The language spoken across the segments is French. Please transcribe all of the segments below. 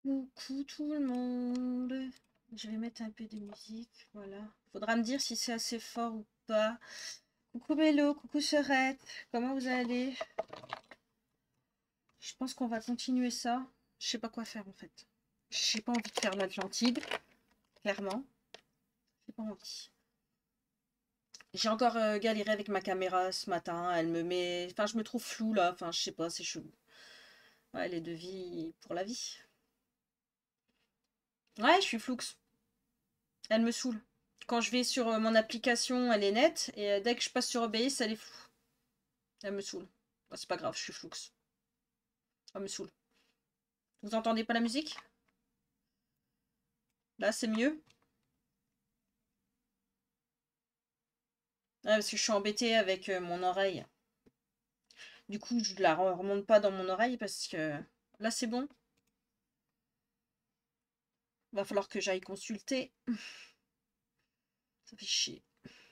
Coucou tout le monde. Je vais mettre un peu de musique, voilà. Faudra me dire si c'est assez fort ou pas. Coucou Mélo, coucou Serette, comment vous allez? Je pense qu'on va continuer ça. Je sais pas quoi faire en fait. J'ai pas envie de faire l'Atlantide, clairement. J'ai pas envie. J'ai encore galéré avec ma caméra ce matin. Elle me met... Enfin, je me trouve floue là. Enfin, je sais pas, c'est chelou. Ouais, les devis pour la vie. Ouais, je suis floux. Elle me saoule. Quand je vais sur mon application, elle est nette. Et dès que je passe sur OBS, elle est floue. Elle me saoule. Bah, c'est pas grave, je suis floux. Elle me saoule. Vous entendez pas la musique? Là, c'est mieux. Ouais, parce que je suis embêtée avec mon oreille. Du coup, je la remonte pas dans mon oreille parce que là, c'est bon. Va falloir que j'aille consulter. Ça fait chier.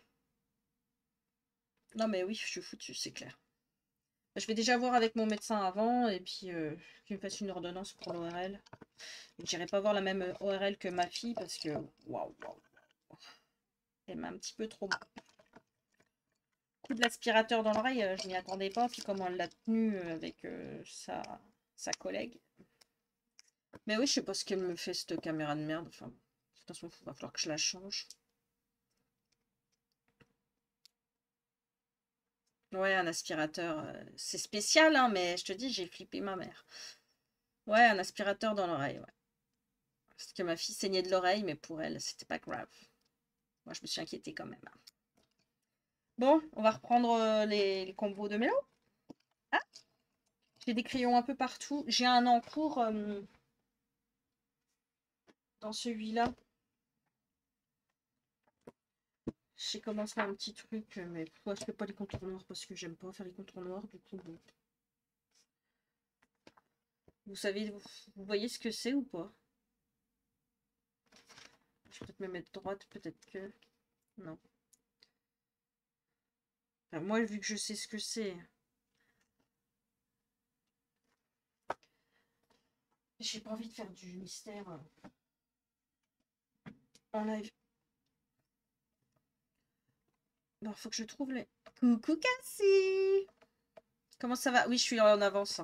Non, mais oui, je suis foutue, c'est clair. Je vais déjà voir avec mon médecin avant et puis qu'il me fasse une ordonnance pour l'ORL. J'irai pas voir la même ORL que ma fille parce que waouh, waouh. Elle m'a un petit peu trop. Coup de l'aspirateur dans l'oreille, je m'y attendais pas. Puis comment elle l'a tenu avec sa collègue. Mais oui, je sais pas ce qu'elle me fait cette caméra de merde. Enfin, de toute façon, il va falloir que je la change. Ouais, un aspirateur, c'est spécial, hein, mais je te dis, j'ai flippé ma mère. Ouais, un aspirateur dans l'oreille, ouais. Parce que ma fille saignait de l'oreille, mais pour elle, c'était pas grave. Moi, je me suis inquiétée quand même. Bon, on va reprendre les combos de mélo. Ah, j'ai des crayons un peu partout. J'ai un encours dans celui-là. J'ai commencé un petit truc, mais pourquoi je fais pas les contours noirs? Parce que j'aime pas faire les contours noirs, du coup, bon. Vous savez, vous voyez ce que c'est ou pas? Je vais peut-être me mettre droite, peut-être que... Non. Enfin, moi, vu que je sais ce que c'est... J'ai pas envie de faire du mystère en live. Bon, faut que je trouve les... Coucou Cassie! Comment ça va? Oui, je suis en avance.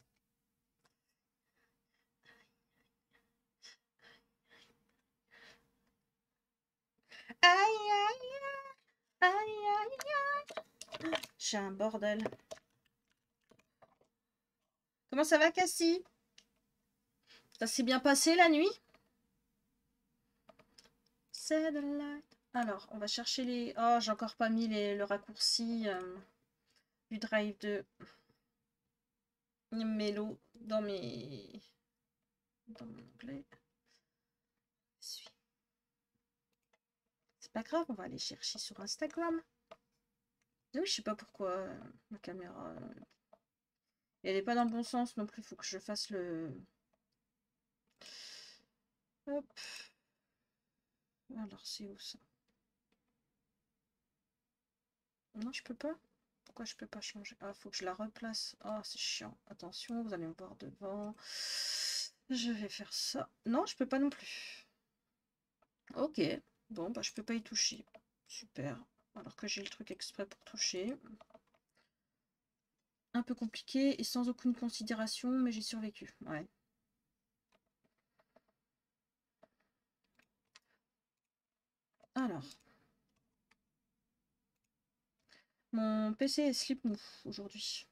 Aïe, aïe, aïe, aïe, aïe. J'ai un bordel. Comment ça va, Cassie? Ça s'est bien passé la nuit? C'est de light. Alors, on va chercher les... Oh, j'ai encore pas mis le raccourci du drive de Mélo dans dans mon onglet. C'est pas grave, on va aller chercher sur Instagram. Oui, je sais pas pourquoi ma caméra... elle est pas dans le bon sens non plus, faut que je fasse le... Hop. Alors, c'est où ça? Non, je peux pas. Pourquoi je peux pas changer? Ah, faut que je la replace. Ah, c'est chiant. Attention, vous allez me voir devant. Je vais faire ça. Non, je peux pas non plus. Ok. Bon, bah je peux pas y toucher. Super. Alors que j'ai le truc exprès pour toucher. Un peu compliqué et sans aucune considération, mais j'ai survécu. Ouais. Alors. Mon PC est slip move aujourd'hui.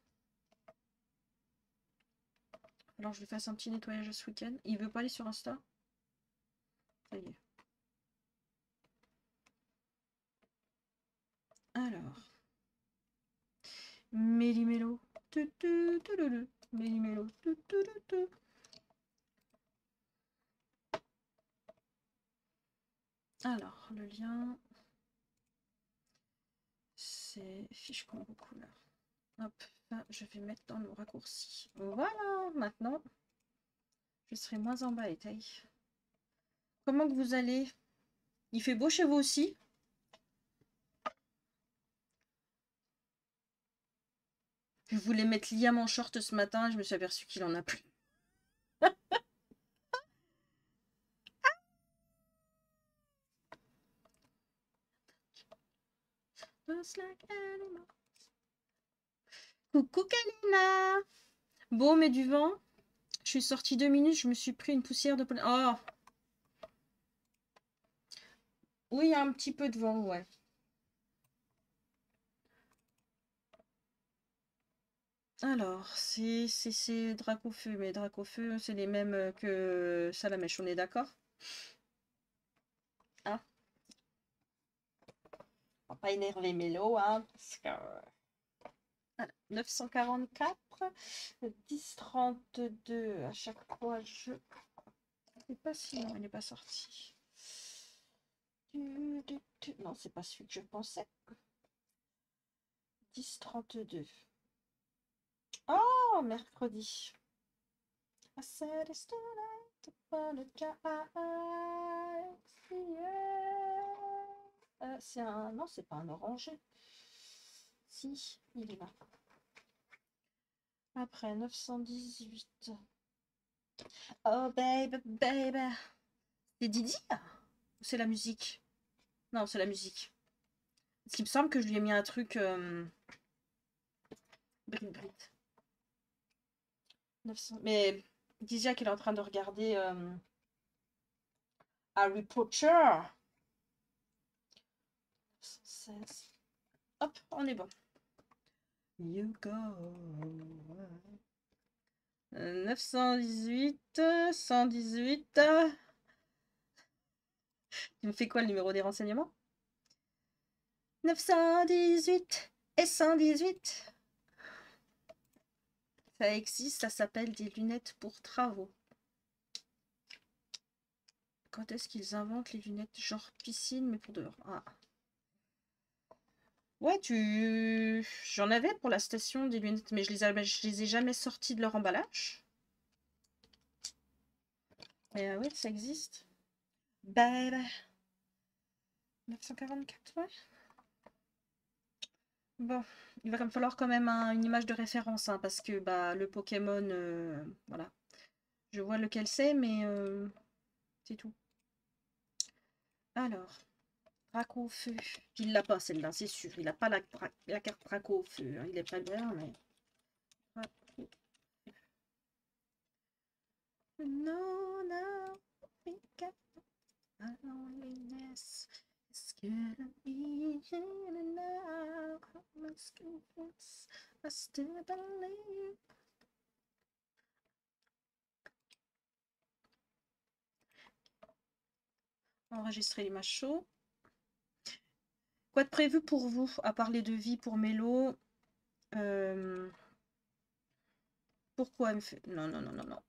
Alors je lui fasse un petit nettoyage ce week-end. Il veut pas aller sur Insta? Ça y est. Alors. Méli-mélo. Méli-mélo. Alors, le lien, c'est fiche combo couleur. Hop, là, je vais mettre dans le raccourci. Voilà, maintenant, je serai moins embêtée. Comment que vous allez? Il fait beau chez vous aussi? Je voulais mettre Liam en short ce matin, je me suis aperçue qu'il en a plus. just like animals. Coucou Kalina. Bon, mais du vent. Je suis sortie 2 minutes, je me suis pris une poussière de pollen. Oh, oui, il y a un petit peu de vent, ouais. Alors, c'est Dracofeu, mais Dracofeu, c'est les mêmes que Salamèche, on est d'accord? Hein? On va pas énerver Mélo, hein, parce que... Voilà, 944, 1032, à chaque fois, je... C'est pas si... Non, il n'est pas sorti. Non, c'est pas celui que je pensais. 1032. Oh, mercredi. I said it's too late to apologize. Yeah. C'est un... Non, c'est pas un oranger. Si, il est là. Après, 918. Oh, baby, baby. C'est Didi? Ou c'est la musique? Non, c'est la musique. Parce qu'il me semble que je lui ai mis un truc... Brit Brit. 900... Mais Dizia qu'elle est en train de regarder Harry Potter. 916. Hop, on est bon. You go. 918, 118. Tu me fais quoi le numéro des renseignements? 918 et 118. Ça existe, ça s'appelle des lunettes pour travaux. Quand est-ce qu'ils inventent les lunettes genre piscine mais pour dehors? Ah. Ouais, j'en avais pour la station des lunettes, mais je les ai jamais sorties de leur emballage. Mais ouais, ça existe. Bah, 944, ouais. Bon, il va me falloir quand même une image de référence, hein, parce que bah le Pokémon, voilà. Je vois lequel c'est, mais c'est tout. Alors, Draco au feu. Il l'a pas celle-là, c'est sûr. Il n'a pas la carte Draco au feu. Hein. Il est pas bien, mais... Draco. No, no, we got loneliness. It's getting easier now. I must confess, I still believe. Enregistrer l'image chaud. Quoi de prévu pour vous, à part les devis pour Mélo? Pourquoi elle me fait... Non, non, non, non, non.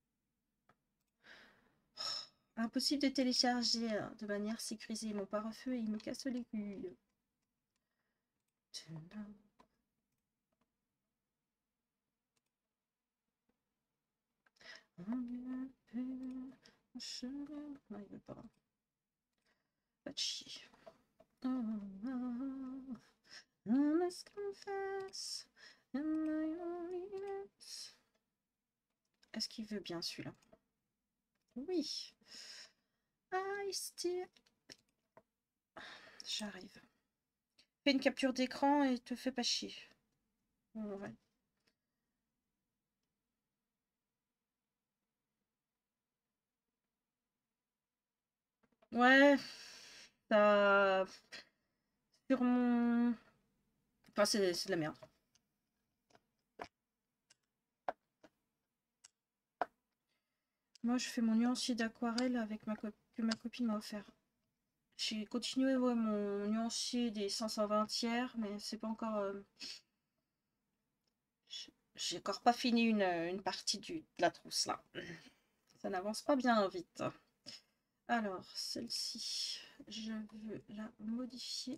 Impossible de télécharger de manière sécurisée mon pare-feu et il me casse les couilles. Non, il veut pas. Pas de chier. I must confess, est-ce qu'il veut bien celui-là? Oui. I still... J'arrive. Fais une capture d'écran et te fais pas chier. Ouais. Ouais. Ça... Sur mon... Enfin, c'est de la merde. Moi, je fais mon nuancier d'aquarelle avec que ma copine m'a offert. J'ai continué mon nuancier des 520 tiers, mais c'est pas encore... J'ai encore pas fini une partie de la trousse, là. Ça n'avance pas bien vite. Alors, celle-ci, je veux la modifier.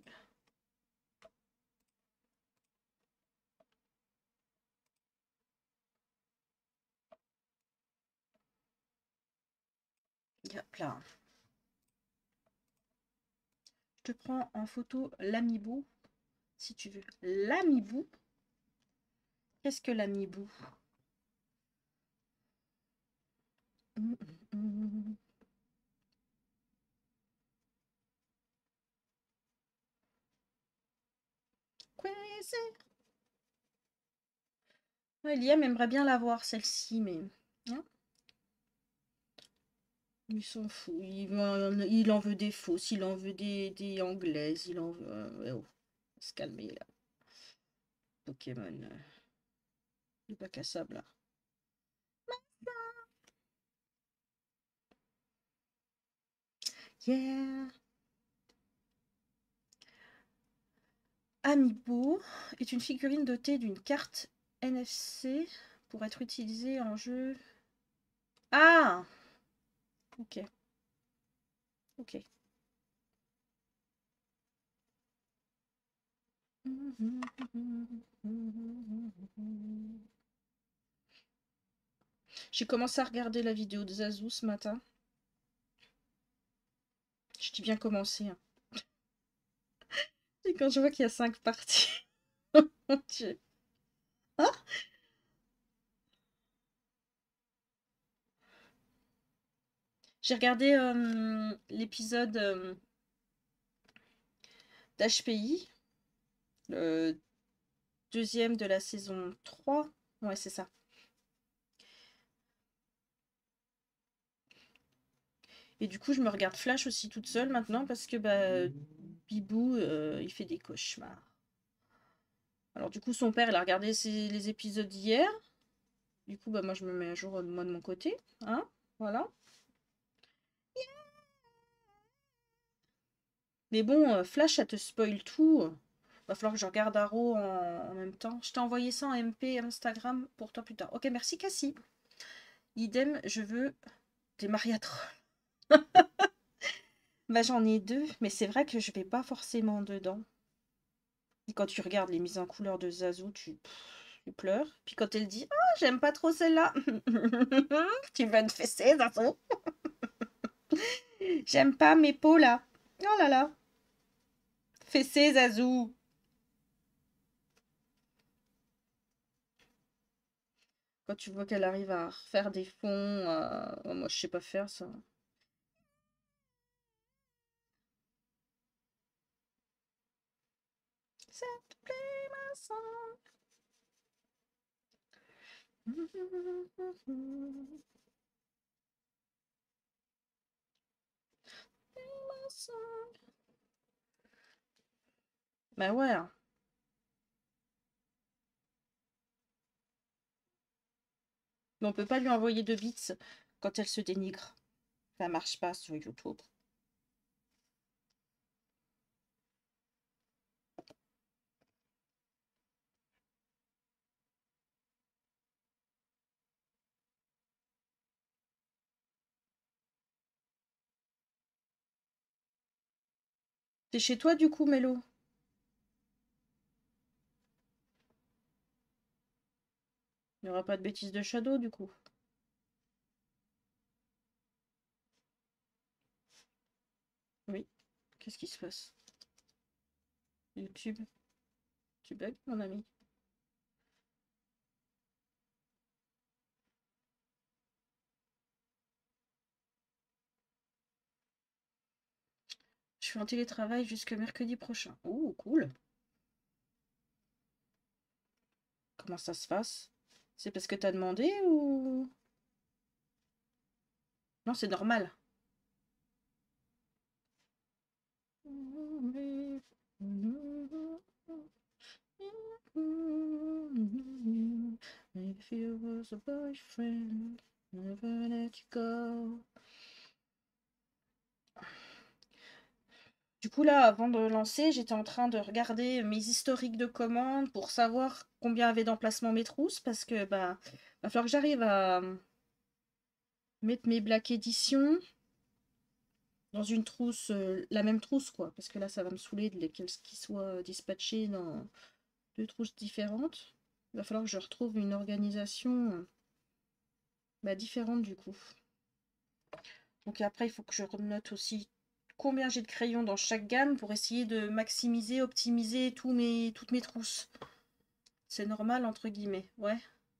Hop là. Je te prends en photo l'amibou, si tu veux. L'amibou? Qu'est-ce que l'amibou? crazy. Ouais, Liam aimerait bien la voir, celle-ci, mais... hein, il s'en fout. Il en veut des fausses, il en veut des anglaises, il en veut... ouais, oh, faut se calmer, là. Pokémon. Le bac à sable, là. Yeah. Amiibo est une figurine dotée d'une carte NFC pour être utilisée en jeu. Ah! Ok. Ok. J'ai commencé à regarder la vidéo de Zazu ce matin. Je dis bien commencé, hein. Et quand je vois qu'il y a 5 parties. Mon Dieu. Hein. J'ai regardé l'épisode d'HPI, le deuxième de la saison 3. Ouais, c'est ça. Et du coup, je me regarde Flash aussi toute seule maintenant parce que bah, Bibou, il fait des cauchemars. Alors du coup, son père, il a regardé les épisodes d'hier. Du coup, bah, moi, je me mets à jour moi de mon côté. Hein, voilà. Mais bon, Flash, ça te spoil tout. Va falloir que je regarde Arrow en même temps. Je t'ai envoyé ça en MP Instagram pour toi plus tard. Ok, merci Cassie. Idem, je veux des mariatrons. Bah j'en ai deux, mais c'est vrai que je vais pas forcément dedans. Et quand tu regardes les mises en couleur de Zazu, tu pleures. Puis quand elle dit «Ah, j'aime pas trop celle-là», tu vas te fesser, Zazu. J'aime pas mes peaux là. Oh là là. Fesser, Zazu. Quand tu vois qu'elle arrive à refaire des fonds, oh, moi je sais pas faire ça. Ça te plaît, ma sang. Bah ouais, hein. Mais on peut pas lui envoyer de bits quand elle se dénigre. Ça marche pas sur YouTube. T'es chez toi du coup, Mélo? Il n'y aura pas de bêtises de Shadow du coup. Oui. Qu'est-ce qui se passe? YouTube. Tu bugs, mon ami? Je suis en télétravail jusque mercredi prochain. Oh, cool. Comment ça se passe? C'est parce que t'as demandé ou... Non, c'est normal. If you was a boyfriend, never let you go. Du coup, là, avant de lancer, j'étais en train de regarder mes historiques de commandes pour savoir combien avaient d'emplacement mes trousses parce que bah, va falloir que j'arrive à mettre mes Black Edition dans une trousse, la même trousse quoi, parce que là, ça va me saouler de lesquels qui soient dispatchés dans deux trousses différentes. Il va falloir que je retrouve une organisation bah, différente du coup. Donc après, il faut que je note aussi combien j'ai de crayons dans chaque gamme pour essayer de maximiser, optimiser toutes mes trousses. C'est normal, entre guillemets, ouais.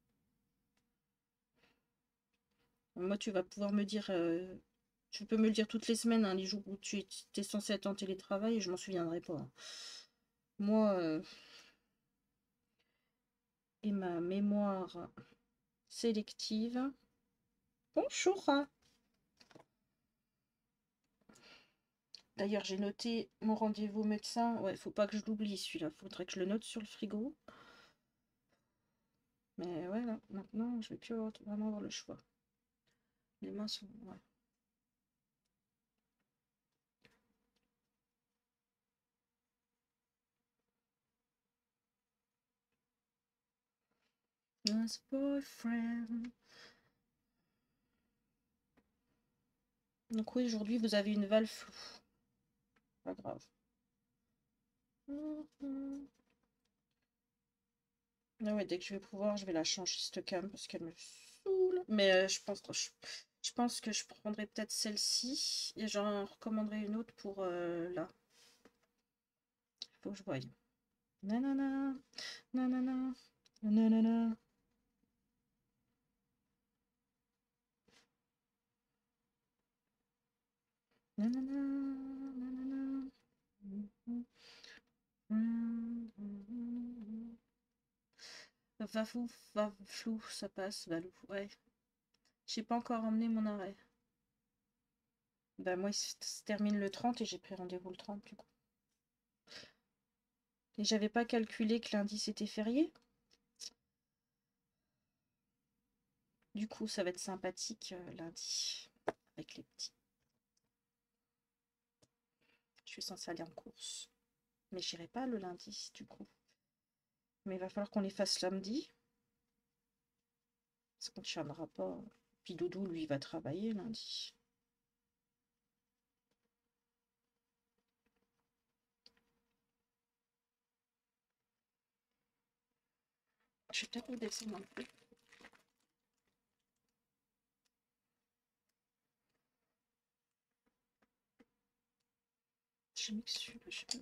Moi, tu vas pouvoir me dire, tu peux me le dire toutes les semaines, hein, les jours où tu es censé être en télétravail, je m'en souviendrai pas, hein. Moi, et ma mémoire sélective. Bonjour. D'ailleurs, j'ai noté mon rendez-vous médecin. Ouais, faut pas que je l'oublie celui-là. Faudrait que je le note sur le frigo. Mais ouais, là, maintenant, je vais plus vraiment avoir le choix. Les mains sont... Ouais. Nice boyfriend. Donc oui, aujourd'hui, vous avez une valve floue. Pas grave. Ah ouais, dès que je vais pouvoir, je vais la changer cette cam parce qu'elle me saoule. Mais je pense que je prendrai peut-être celle-ci et j'en recommanderai une autre pour là. Faut que je voie. Nanana, nanana, nanana. Nanana, nanana. Vafou, flou, ça passe, Valou. Ouais. J'ai pas encore emmené mon arrêt. Bah moi, il se termine le 30 et j'ai pris rendez-vous le 30 du coup. Et j'avais pas calculé que lundi c'était férié. Du coup, ça va être sympathique lundi avec les petits. Je suis censée aller en course. Mais j'irai pas le lundi du coup. Mais il va falloir qu'on les fasse lundi. Ça ne tiendra pas. Puis Doudou, lui, va travailler lundi. Je vais peut-être me descendre un peu. Je m'excuse, je sais pas.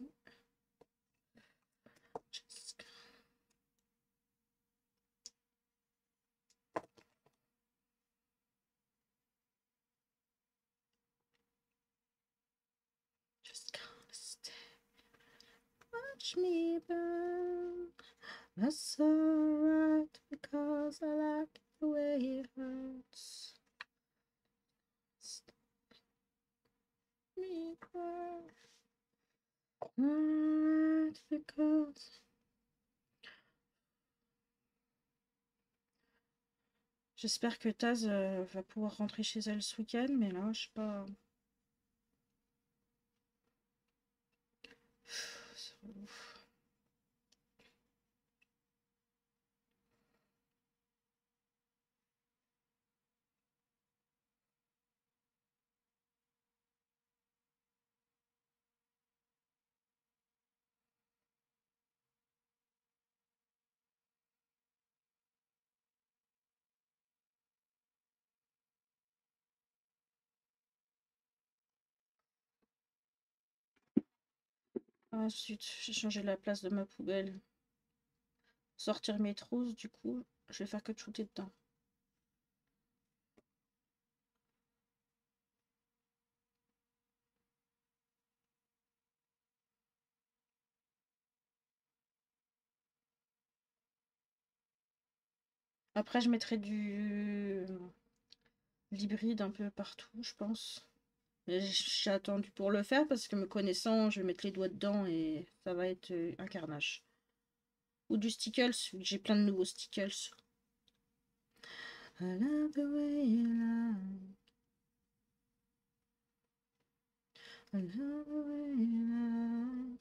Just gonna stay. Watch me burn. That's alright because I like the way it hurts. Stop me burn. Alright because... J'espère que Taz va pouvoir rentrer chez elle ce week-end, mais là, je sais pas. C'est ouf. Ah, zut, j'ai changé la place de ma poubelle. Sortir mes trousses, du coup, je vais faire que de shooter dedans. Après, je mettrai du l'hybride un peu partout, je pense. J'ai attendu pour le faire parce que me connaissant, je vais mettre les doigts dedans et ça va être un carnage. Ou du stickles, vu que j'ai plein de nouveaux stickles. I love the way you lie. I love the way you lie.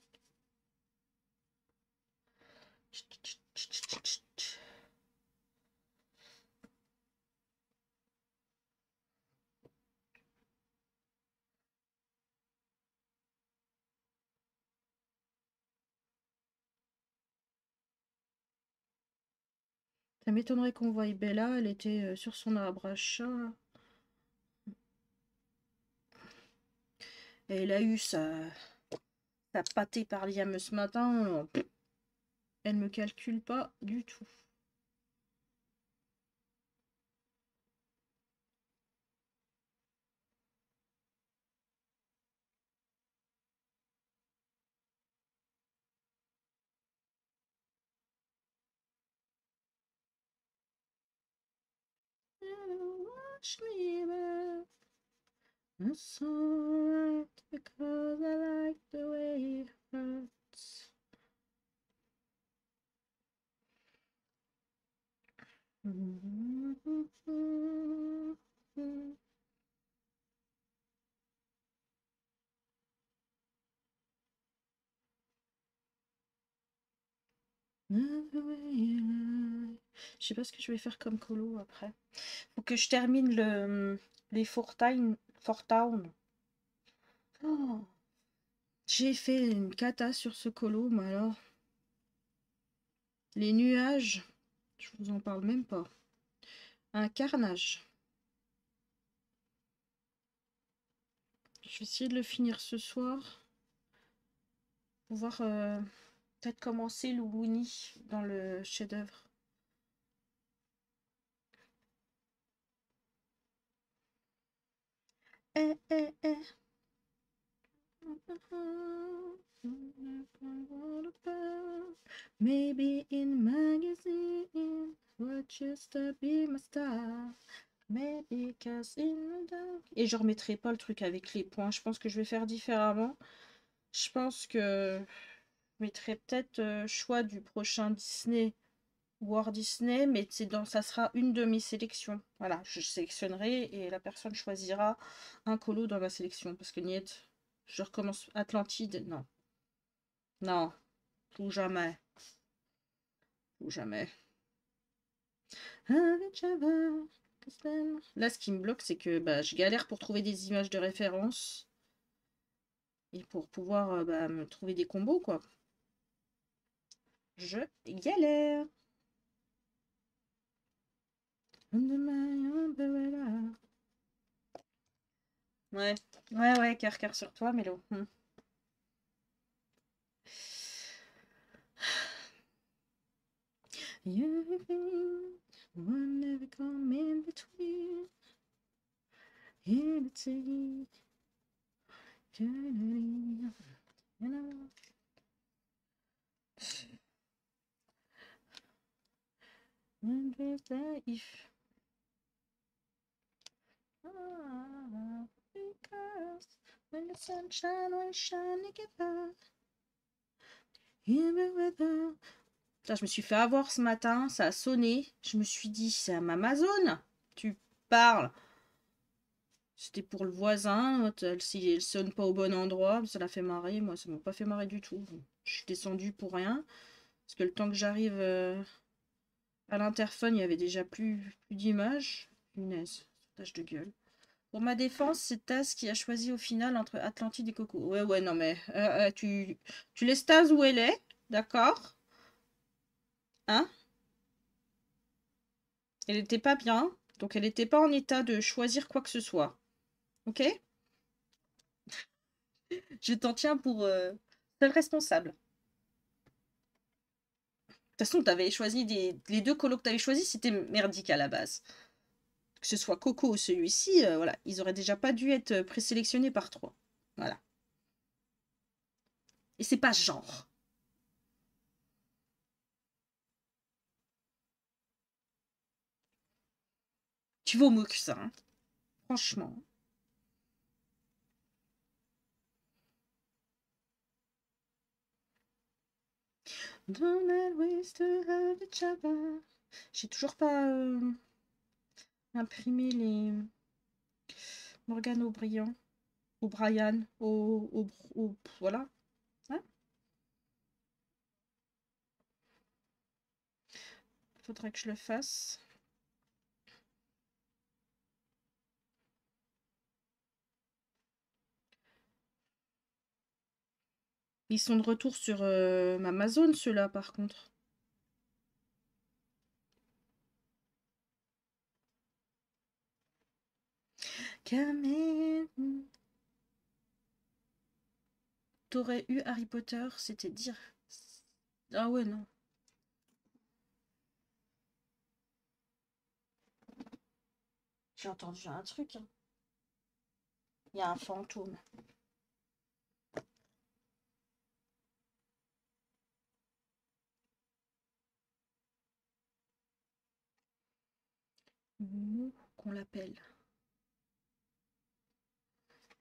Ça m'étonnerait qu'on voie Bella, elle était sur son arbre à chat. Et elle a eu sa pâtée par Liam ce matin. Elle me calcule pas du tout. touch me, but it's alright because I like the way it hurts. Je sais pas ce que je vais faire comme colo après. Faut que je termine les Four Town. Oh, j'ai fait une cata sur ce colo, mais alors. Les nuages, je vous en parle même pas. Un carnage. Je vais essayer de le finir ce soir. Pouvoir peut-être commencer le Looney dans le chef-d'œuvre. Eh, eh, eh. Maybe in magazine, what just to be my star. Maybe cause in the dark. Et je remettrai pas le truc avec les points. Je pense que je vais faire différemment. Je pense que je mettrai peut-être choix du prochain Disney. Walt Disney, mais ça sera une de mes sélections. Voilà, je sélectionnerai et la personne choisira un colo dans ma sélection. Parce que niet, je recommence Atlantide, non. Non, ou jamais. Ou jamais. Là, ce qui me bloque, c'est que bah, je galère pour trouver des images de référence. Et pour pouvoir me trouver des combos, quoi. Je galère. Ouais, ouais, cœur sur toi, Mélo. One never come in between. In between. If because when the sunshine will shine together. Putain, je me suis fait avoir ce matin, ça a sonné. Je me suis dit, c'est à Amazon. Tu parles. C'était pour le voisin. Elle sonne pas au bon endroit. Ça l'a fait marrer. Moi, ça m'a pas fait marrer du tout. Je suis descendue pour rien. Parce que le temps que j'arrive à l'interphone, il y avait déjà plus d'images. Punaise, tâche de gueule. Pour ma défense, c'est Taz qui a choisi au final entre Atlantide et Coco. Ouais, non, mais tu laisses Taz où elle est, d'accord? Hein? Elle n'était pas bien, donc elle n'était pas en état de choisir quoi que ce soit. Ok? Je t'en tiens pour seul responsable. De toute façon, t'avais choisi les deux colos que t'avais choisis, c'était merdique à la base. Que ce soit Coco ou celui-ci, voilà, ils auraient déjà pas dû être présélectionnés par 3. Voilà. Et c'est pas genre. Tu vaux mieux que ça, hein. Franchement. J'ai toujours pas imprimé les Morgan O'Brien. O'Brien. Voilà. Hein. Faudrait que je le fasse. Ils sont de retour sur Amazon, ceux-là, par contre. T'aurais eu Harry Potter, c'était dire. Ah ouais, non. J'ai entendu un truc. Hein. Il y a un fantôme. Qu'on l'appelle.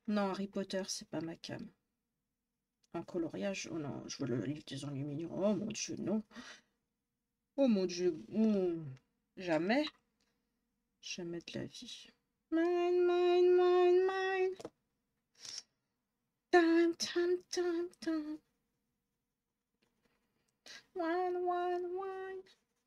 Non, Harry Potter, c'est pas ma came. En coloriage, oh non, je veux le livre des enluminures. Oh mon Dieu, non. Oh mon Dieu, jamais. Jamais de la vie. Mine, mine, mine, mine. Time, time, time, time. Wine, wine, wine.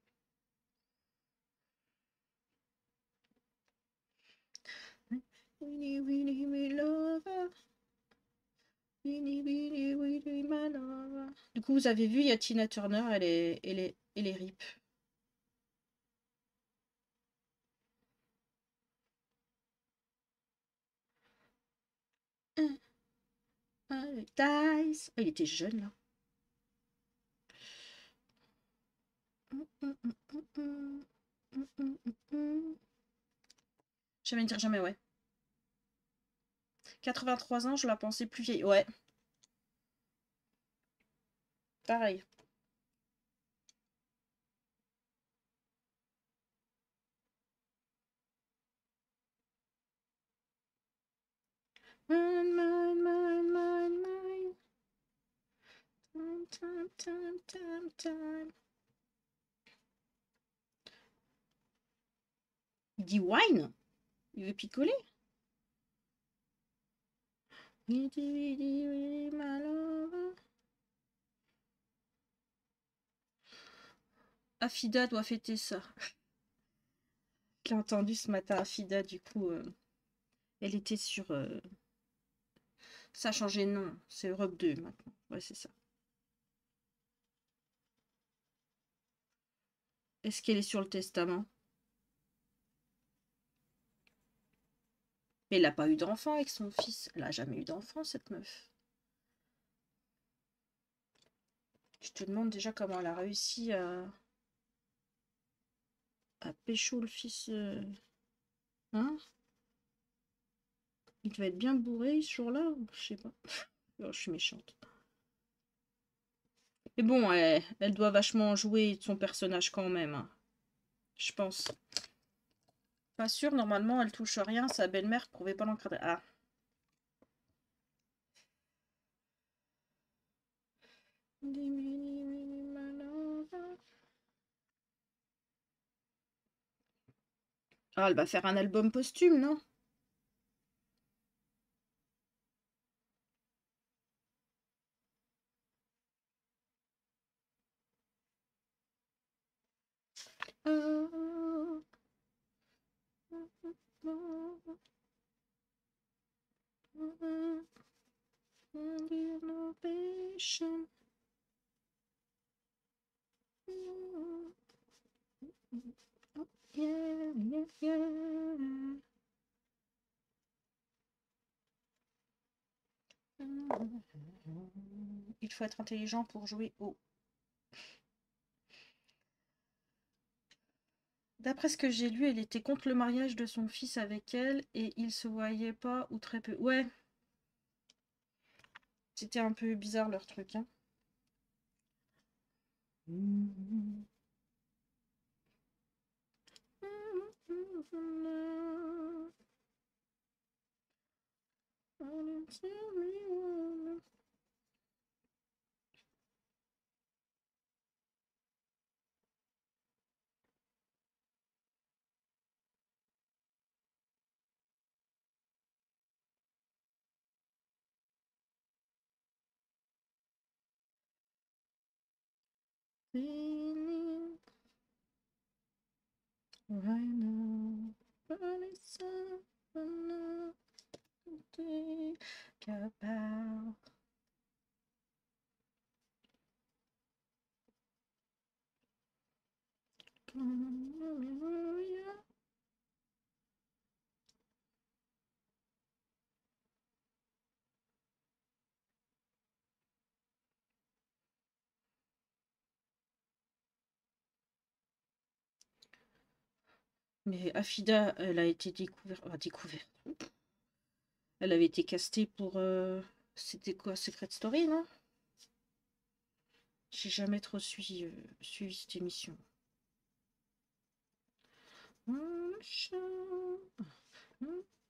Weenie, weenie, wee lover. Weenie, weenie, weenie, my lover. Du coup, vous avez vu, il y a Tina Turner, elle est rip. Dice. Oh, il était jeune, là. Jamais dire jamais, ouais. 83 ans, je la pensais plus vieille. Ouais, pareil. Mine, mine, mine, mine, mine. Time, time, time, time, time. Il dit wine? Il veut picoler? Afida doit fêter ça. Je l'ai entendu ce matin, Afida, du coup, elle était sur... Ça a changé de nom, c'est Europe 2 maintenant. Ouais, c'est ça. Est-ce qu'elle est sur le testament? Mais elle n'a pas eu d'enfant avec son fils. Elle n'a jamais eu d'enfant, cette meuf. Je te demande déjà comment elle a réussi à pécho le fils. Hein? Il devait être bien bourré ce jour-là, je sais pas. Oh, je suis méchante. Mais bon, elle doit vachement jouer de son personnage quand même, hein. Je pense. Pas sûr, normalement, elle touche rien. Sa belle-mère pouvait pas l'encadrer. Ah. Ah, elle va faire un album posthume, non? Il faut être intelligent pour jouer au... D'après ce que j'ai lu, elle était contre le mariage de son fils avec elle et ils se voyaient pas ou très peu. Ouais, c'était un peu bizarre leur truc, hein. Mais Afida, elle a été découverte. Elle avait été castée pour... C'était quoi, Secret Story, non? J'ai jamais trop suivi cette émission.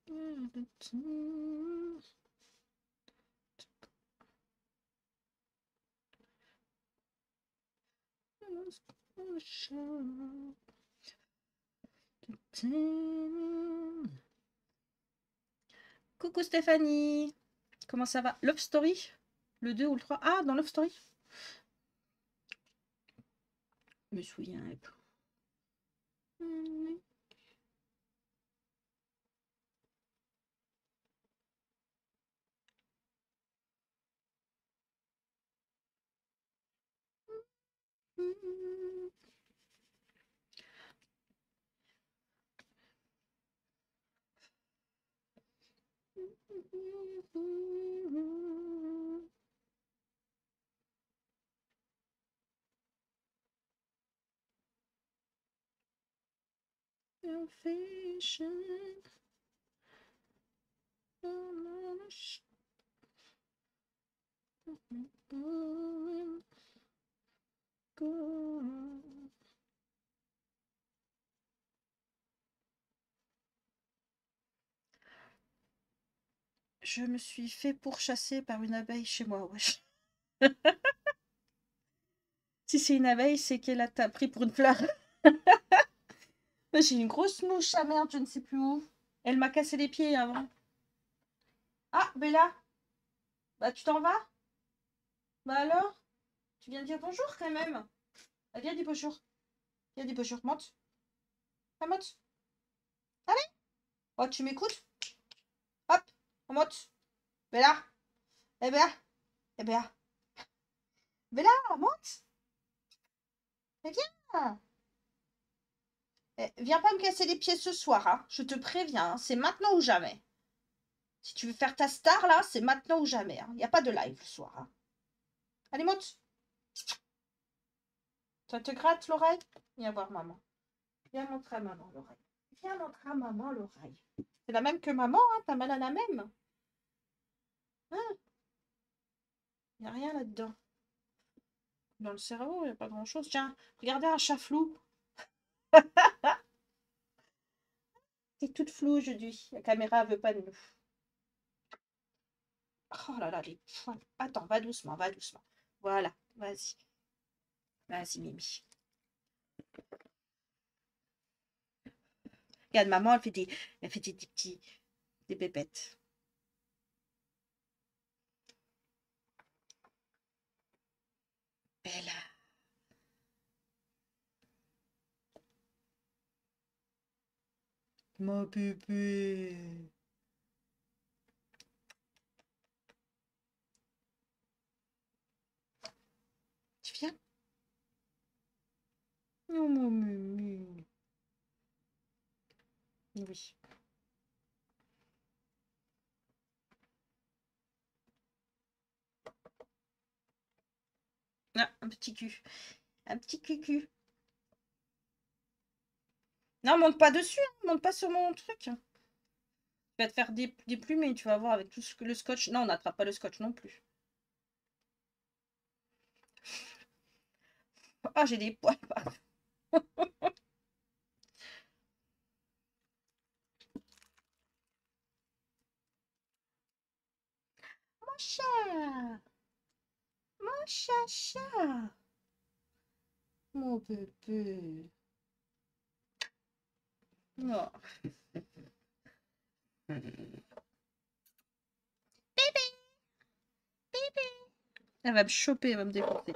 Coucou Stéphanie, comment ça va? Love Story? Le 2 ou le 3? Ah, dans Love Story? Je me souviens plus. Je me suis fait pourchasser par une abeille chez moi, wesh. Si c'est une abeille, c'est qu'elle a pris pour une fleur. J'ai une grosse mouche à merde, je ne sais plus où. Elle m'a cassé les pieds avant. Ah, Bella, bah tu t'en vas? Bah alors? Tu viens dire bonjour quand même. Ah, viens dis bonjour. Viens dis bonjour, monte. Ah, monte. Allez. Oh, tu m'écoutes? Hop, on monte. Bella. Eh Bella. Eh Bella. Bella, monte. Eh, viens. Eh, viens pas me casser les pieds ce soir, hein. Je te préviens, hein. C'est maintenant ou jamais. Si tu veux faire ta star là, c'est maintenant ou jamais. Il n'y a pas de live le soir. Hein. Allez, monte. Ça te gratte l'oreille? Viens voir maman. Viens montrer à maman l'oreille. Viens montrer à maman l'oreille. C'est la même que maman, hein? T'as mal à la même. Hein? Il n'y a rien là-dedans. Dans le cerveau, il n'y a pas grand-chose. Tiens, regardez un chat flou. C'est toute floue aujourd'hui. La caméra ne veut pas de nous. Oh là là, les poils. Attends, va doucement, va doucement. Voilà, vas-y. Vas-y, Mimi. Regarde, maman, elle fait des petits, des pépettes. Bella. Ma bébé. Tu viens? Oh, mon Mimi. Oui. Ah, un petit cul. Un petit cucu. Non, monte pas dessus, hein. Monte pas sur mon truc. Tu vas te faire des plumes et tu vas voir avec tout ce que le scotch. Non, on n'attrape pas le scotch non plus. Ah, j'ai des poils. Mon chat. Mon chat. Mon bébé. Oh. Elle va me choper, elle va me défoncer.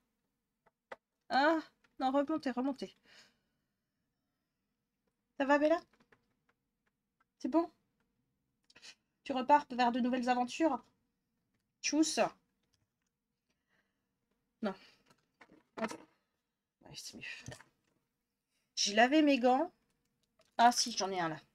Ah, non, remontez, remontez. Ça va, Bella? C'est bon? Tu repars vers de nouvelles aventures? Tchuss. Non. Ouais, c'est mieux. J'ai lavé mes gants. Ah si, j'en ai un là.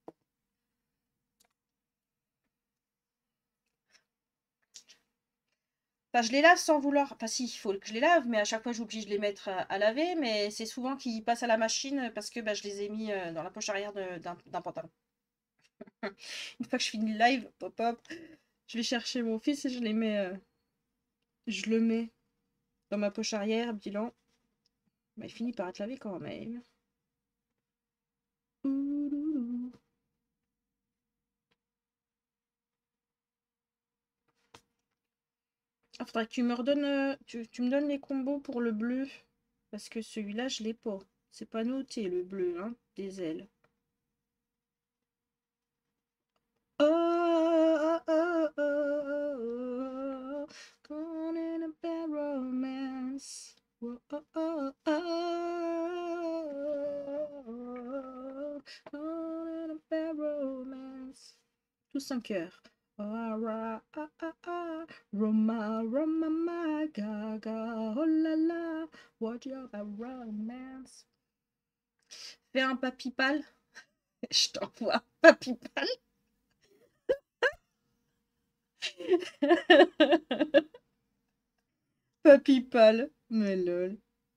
Enfin, je les lave sans vouloir. Enfin, si, il faut que je les lave, mais à chaque fois, j'oublie de les mettre à laver. Mais c'est souvent qu'ils passent à la machine parce que bah, je les ai mis dans la poche arrière d'un pantalon. Une fois que je finis le live, pop hop, je vais chercher mon fils et je les mets. Je le mets dans ma poche arrière, bilan. Bah, il finit par être lavé quand même. Ah, faudrait que tu me redonnes, tu me donnes les combos pour le bleu. Parce que celui-là, je l'ai pas. C'est pas noté, le bleu, hein, des ailes. Oh, oh, oh, oh, oh, gone in a bad romance. Oh, oh, oh, oh, gone in a bad romance. Tous en cœur. Oh, ah, ah, ah, ah. Roma, Roma, ma, gaga, oh la la, what you a romance. Fais un papy pâle. Je t'envoie papy pâle. Papy pâle. Mais lol.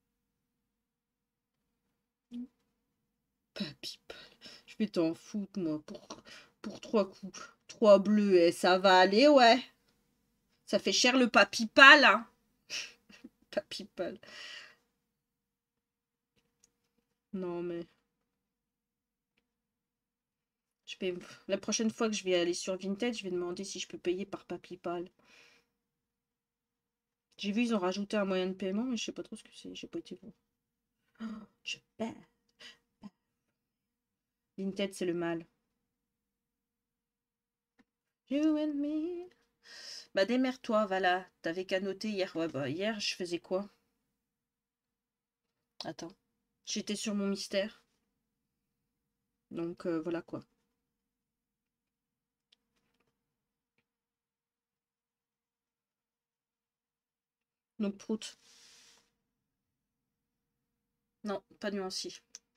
Papy pâle. Je vais t'en foutre, moi, pour 3 coups. 3 bleus, et ça va aller, ouais. Ça fait cher le papy pâle, hein. Papy pâle. Non, mais... La prochaine fois que je vais aller sur Vinted, je vais demander si je peux payer par papy pâle. J'ai vu, ils ont rajouté un moyen de paiement, mais je sais pas trop ce que c'est. J'ai pas été voir. Oh, je perds. Vinted, c'est le mal. You and me. Bah démerde-toi, voilà. T'avais qu'à noter hier. Ouais, bah hier, je faisais quoi? Attends. J'étais sur mon mystère. Donc voilà quoi. Donc prout. Non, pas nuancier.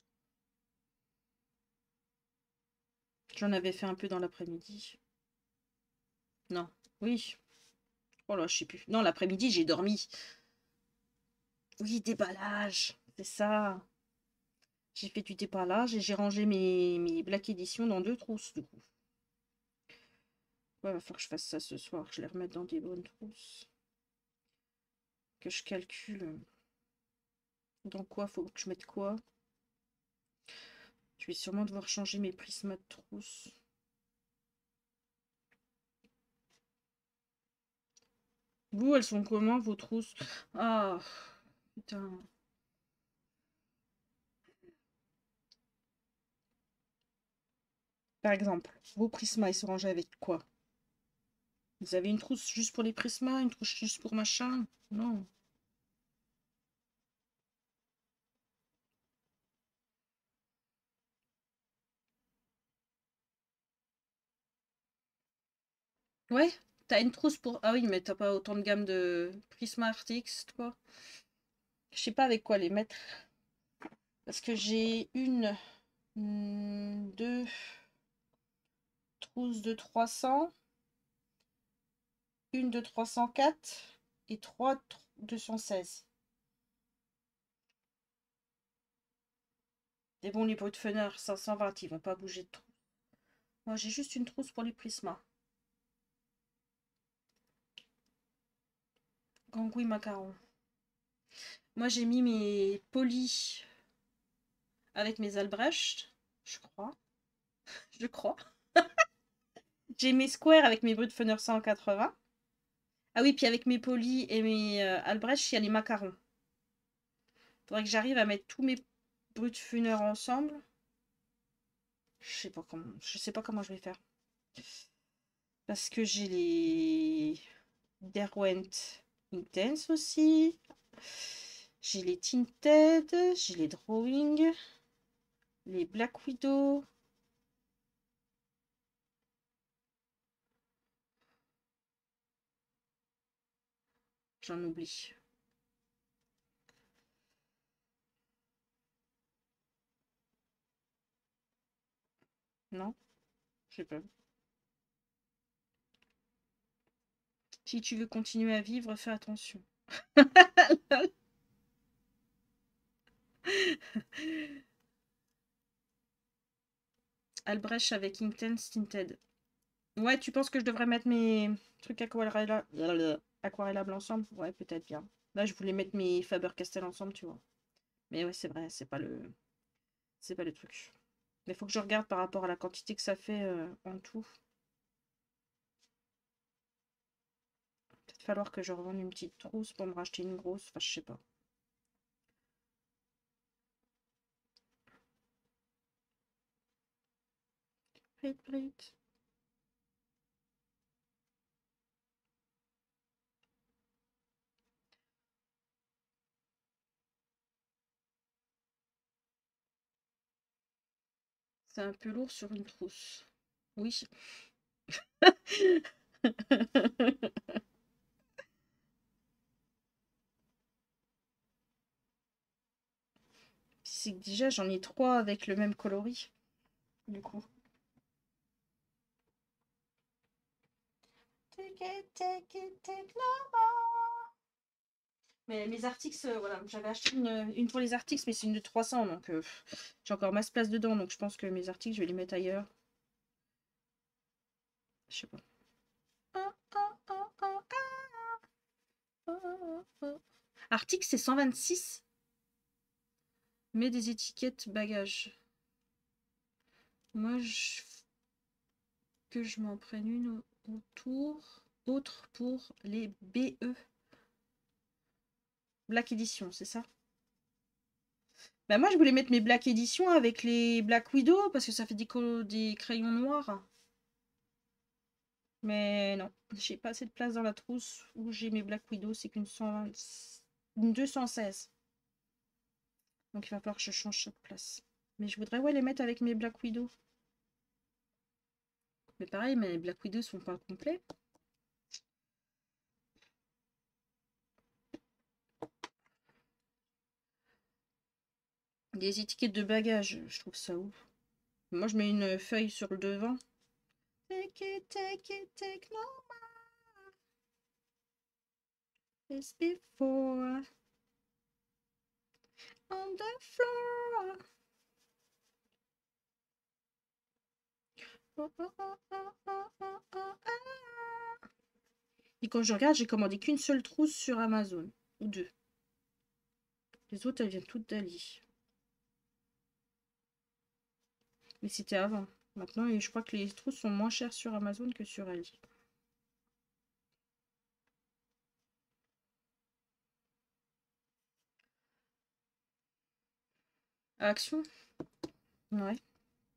J'en avais fait un peu dans l'après-midi. Non. Oui. Oh là, je sais plus. Non, l'après-midi, j'ai dormi. Oui, déballage. C'est ça. J'ai fait du déballage et j'ai rangé mes Black Edition dans 2 trousses, du coup. Ouais, va falloir que je fasse ça ce soir. Je les remette dans des bonnes trousses. Que je calcule. Dans quoi faut que je mette quoi? Je vais sûrement devoir changer mes prismas de trousses. Vous, elles sont comment, vos trousses? Ah, putain. Par exemple, vos prismas, ils sont rangés avec quoi? Vous avez une trousse juste pour les prismas, une trousse juste pour machin? Non. Ouais, t'as une trousse pour... Ah oui, mais t'as pas autant de gamme de Prisma RTX, toi. Je sais pas avec quoi les mettre. Parce que j'ai deux trousses de 300, une de 304 et 216. Et bon, les Brutfunner 520, ils vont pas bouger de trop. Moi, j'ai juste une trousse pour les Prisma. Gangouille macaron. Moi, j'ai mis mes polis avec mes Albrecht, je crois. Je crois. J'ai mes squares avec mes Brutfunner 180. Ah oui, puis avec mes polis et mes Albrecht, il y a les macarons. Faudrait que j'arrive à mettre tous mes Brutfunner ensemble. Je sais pas comment je vais faire. Parce que j'ai les Derwent Intense aussi. J'ai les Tinted, j'ai les Drawing, les Black Widow. J'en oublie. Non? Je sais pas. Si tu veux continuer à vivre, fais attention. Albrecht avec Intense Tinted. Ouais, tu penses que je devrais mettre mes trucs aquarellables ensemble? Ouais, peut-être bien. Là, je voulais mettre mes Faber-Castell ensemble, tu vois. Mais ouais, c'est vrai, c'est pas le truc. Mais il faut que je regarde par rapport à la quantité que ça fait en tout. Peut-être falloir que je revende une petite trousse pour me racheter une grosse. Enfin, je sais pas. Vite. C'est un peu lourd sur une trousse. Oui. C'est que déjà j'en ai 3 avec le même coloris. Du coup. Mais mes articles, voilà, j'avais acheté une pour les articles, mais c'est une de 300, donc j'ai encore masse place dedans, donc je pense que mes articles, je vais les mettre ailleurs. Je sais pas. Article, c'est 126. Mets des étiquettes bagages. Moi, que je m'en prenne une autour. Autre pour les BE. Black Edition, c'est ça? Bah moi, je voulais mettre mes Black Edition avec les Black Widow parce que ça fait des crayons noirs. Mais non, j'ai pas assez de place dans la trousse où j'ai mes Black Widow, c'est une 216. Donc il va falloir que je change cette place. Mais je voudrais ouais les mettre avec mes Black Widow. Mais pareil, mes Black Widow sont pas complets. Des étiquettes de bagages, je trouve ça ouf. Moi je mets une feuille sur le devant. Take it, take no more. It's before. On the floor. Et quand je regarde, j'ai commandé qu'une seule trousse sur Amazon. Ou deux. Les autres, elles viennent toutes d'Ali. Mais c'était avant. Maintenant, je crois que les trousses sont moins chères sur Amazon que sur Ali. Action? Ouais. De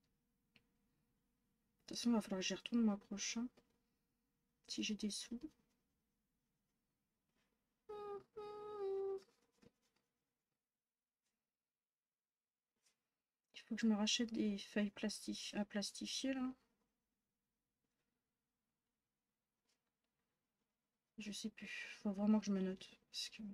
toute façon, il va falloir que j'y retourne le mois prochain. Si j'ai des sous. Il faut que je me rachète des feuilles à plastifier là. Je sais plus. Faut vraiment que je me note. Parce que...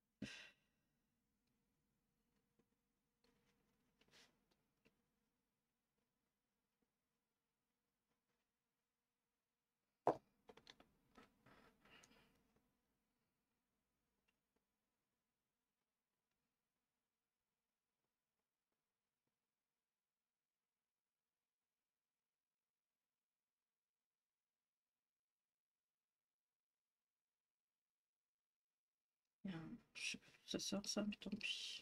Je sais pas si ça sort ça, mais tant pis.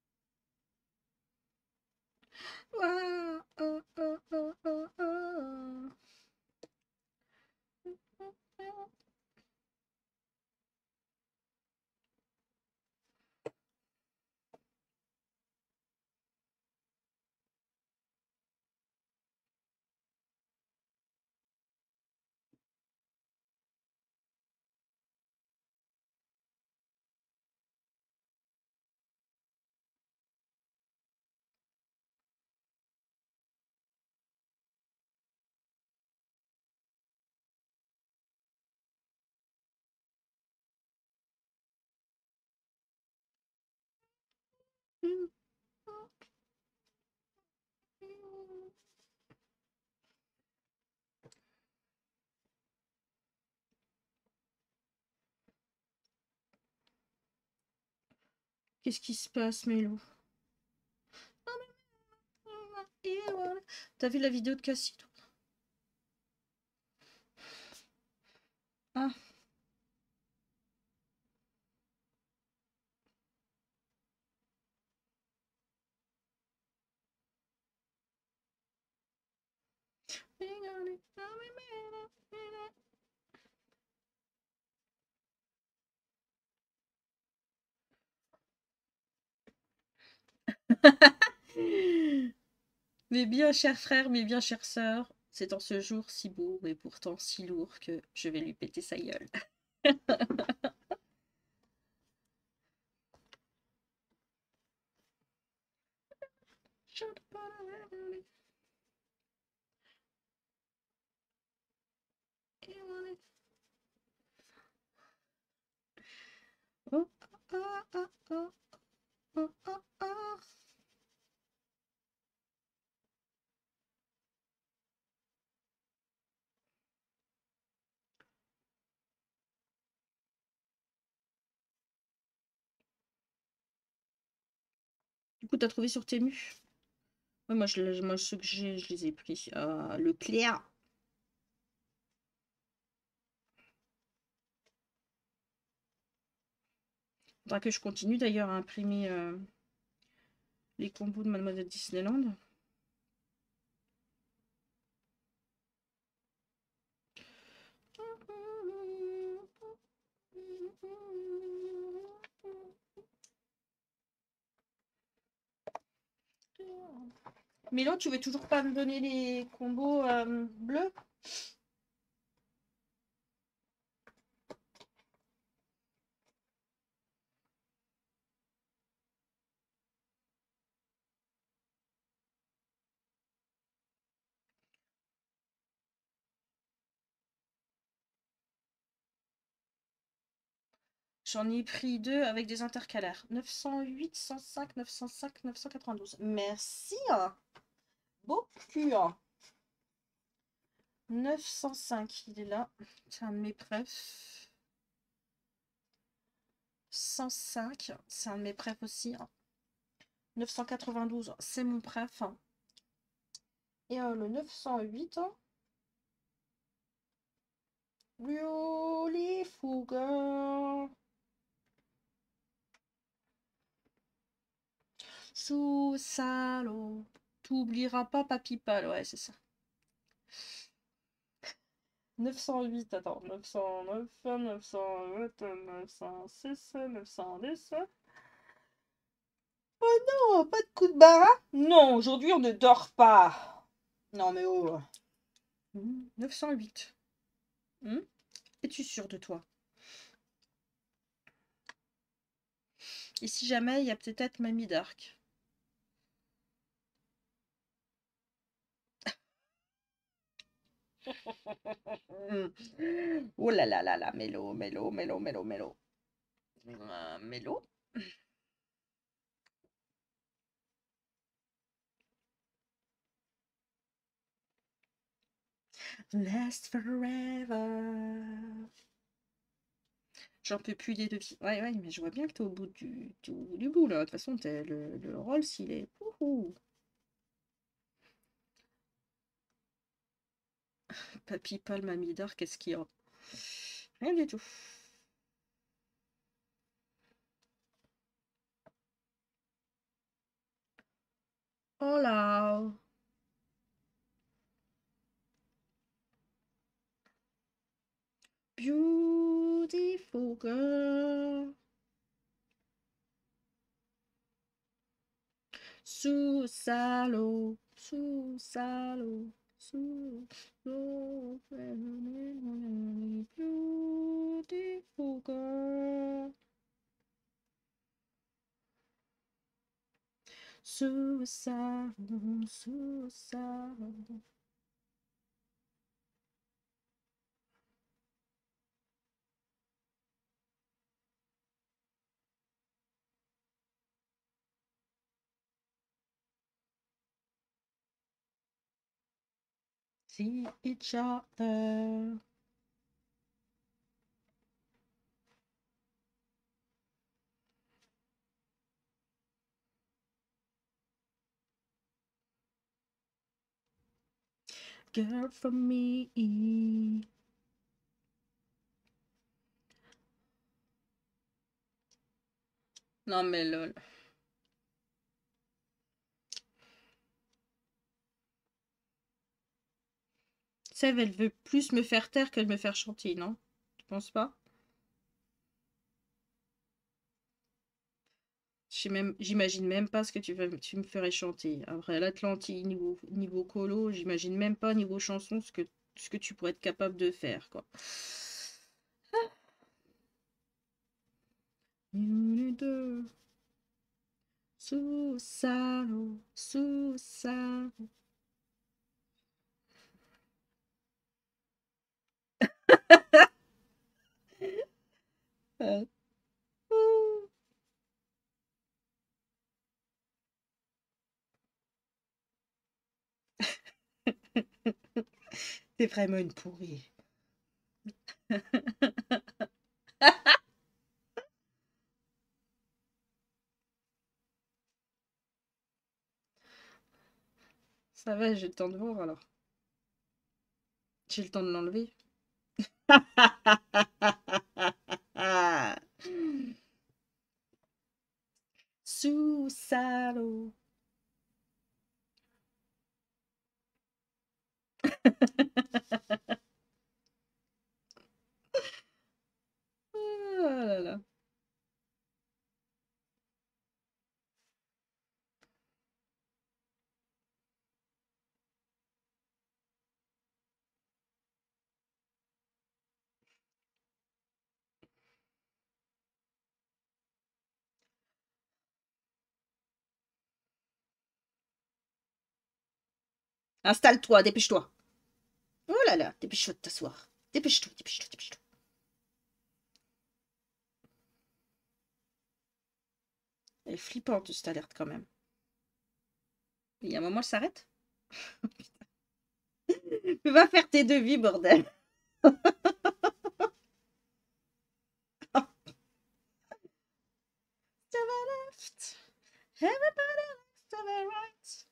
Qu'est-ce qui se passe, Mélo? T'as vu la vidéo de Cassie, toi? Ah. Mes bien chers frères, mes bien chères sœurs, c'est en ce jour si beau et pourtant si lourd que je vais lui péter sa gueule. Oh, ah, ah, ah, ah, ah, ah. Du coup, t'as trouvé sur Temu? Ouais, moi, ceux que j'ai, je les ai pris. Le clair. Faudra que je continue d'ailleurs à imprimer les combos de Mademoiselle Disneyland. Mélo, tu veux toujours pas me donner les combos bleus? J'en ai pris deux avec des intercalaires. 908, 105, 905, 992. Merci. Beaucoup. 905, il est là. C'est un de mes prefs. 105, c'est un de mes prefs aussi. 992, c'est mon pref. Et le 908. Beautiful girl. Sous salaud. T'oublieras pas Papy Pal, ouais, c'est ça. 908, attends, 909, 908, 906, 910. Oh non, pas de coup de barre. Non, aujourd'hui on ne dort pas. Non mais oh. 908. Es-tu sûr de toi? Et si jamais, il y a peut-être Mamie Dark. Oh là là là là, Mélo, Mélo, Mélo, Mélo, Mélo. Mélo. Last forever. J'en peux plus des devis. Ouais, ouais, mais je vois bien que t'es au bout du bout, là. De toute façon, le Rolls, il est... Ouhou. Papy Paul, Mamie Dark, qu'est-ce qu'il y a? Rien du tout. Oh là. Beautiful girl. Sous salaud, sous salaud, sous salaud. Beautiful girl. Sous salaud, sous salaud. See each other. Girl for me. Non mais lol. Sève, elle veut plus me faire taire que de me faire chanter, non? Tu penses pas? J'imagine même pas ce que tu me ferais chanter. Après l'Atlantique, niveau colo, j'imagine même pas niveau chanson ce que tu pourrais être capable de faire, quoi. Une, deux, Susano, Susano. Euh, T'es vraiment une pourrie. Ça va, j'ai le temps de voir alors. J'ai le temps de l'enlever. Susano. Ah là là. Installe-toi, dépêche-toi. Oh là là, dépêche-toi de t'asseoir. Dépêche-toi, dépêche-toi, dépêche-toi. Elle est flippante cette alerte quand même. Il y a un moment, elle s'arrête. Va faire tes devis, bordel. To the left, everybody left to the right.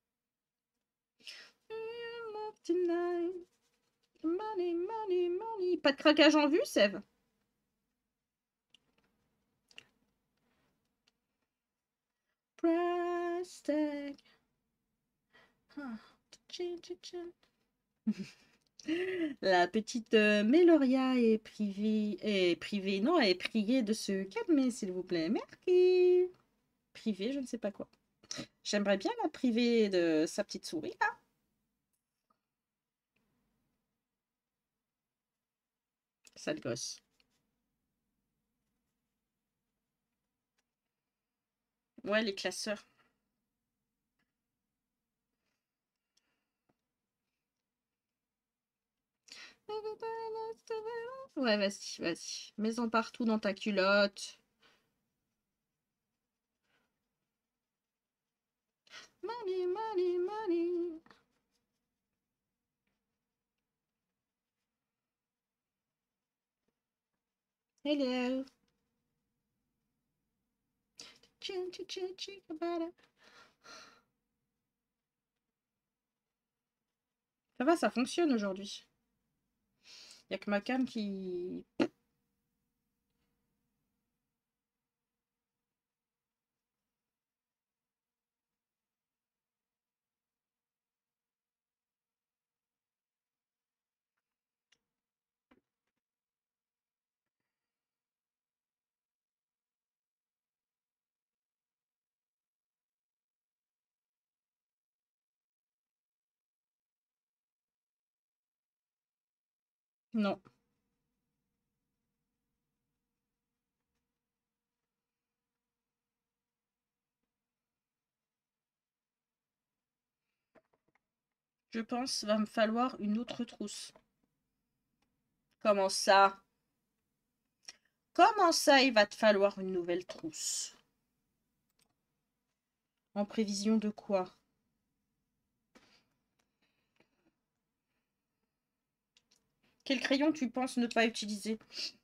Love tonight. Money, money, money. Pas de craquage en vue, Sève. Price tag. Ah. La petite Meloria non, est priée de se calmer, s'il vous plaît. Merci. Privée, je ne sais pas quoi. J'aimerais bien la priver de sa petite souris, là. Sale gosse. Ouais, les classeurs. Ouais, vas-y, vas-y. Mets-en partout dans ta culotte. Money, money, money. Hello. Ça va, ça fonctionne aujourd'hui. Il n'y a que ma cam qui... Non. Je pense va me falloir une autre trousse. Comment ça? Comment ça, il va te falloir une nouvelle trousse? En prévision de quoi? Quel crayon tu penses ne pas utiliser?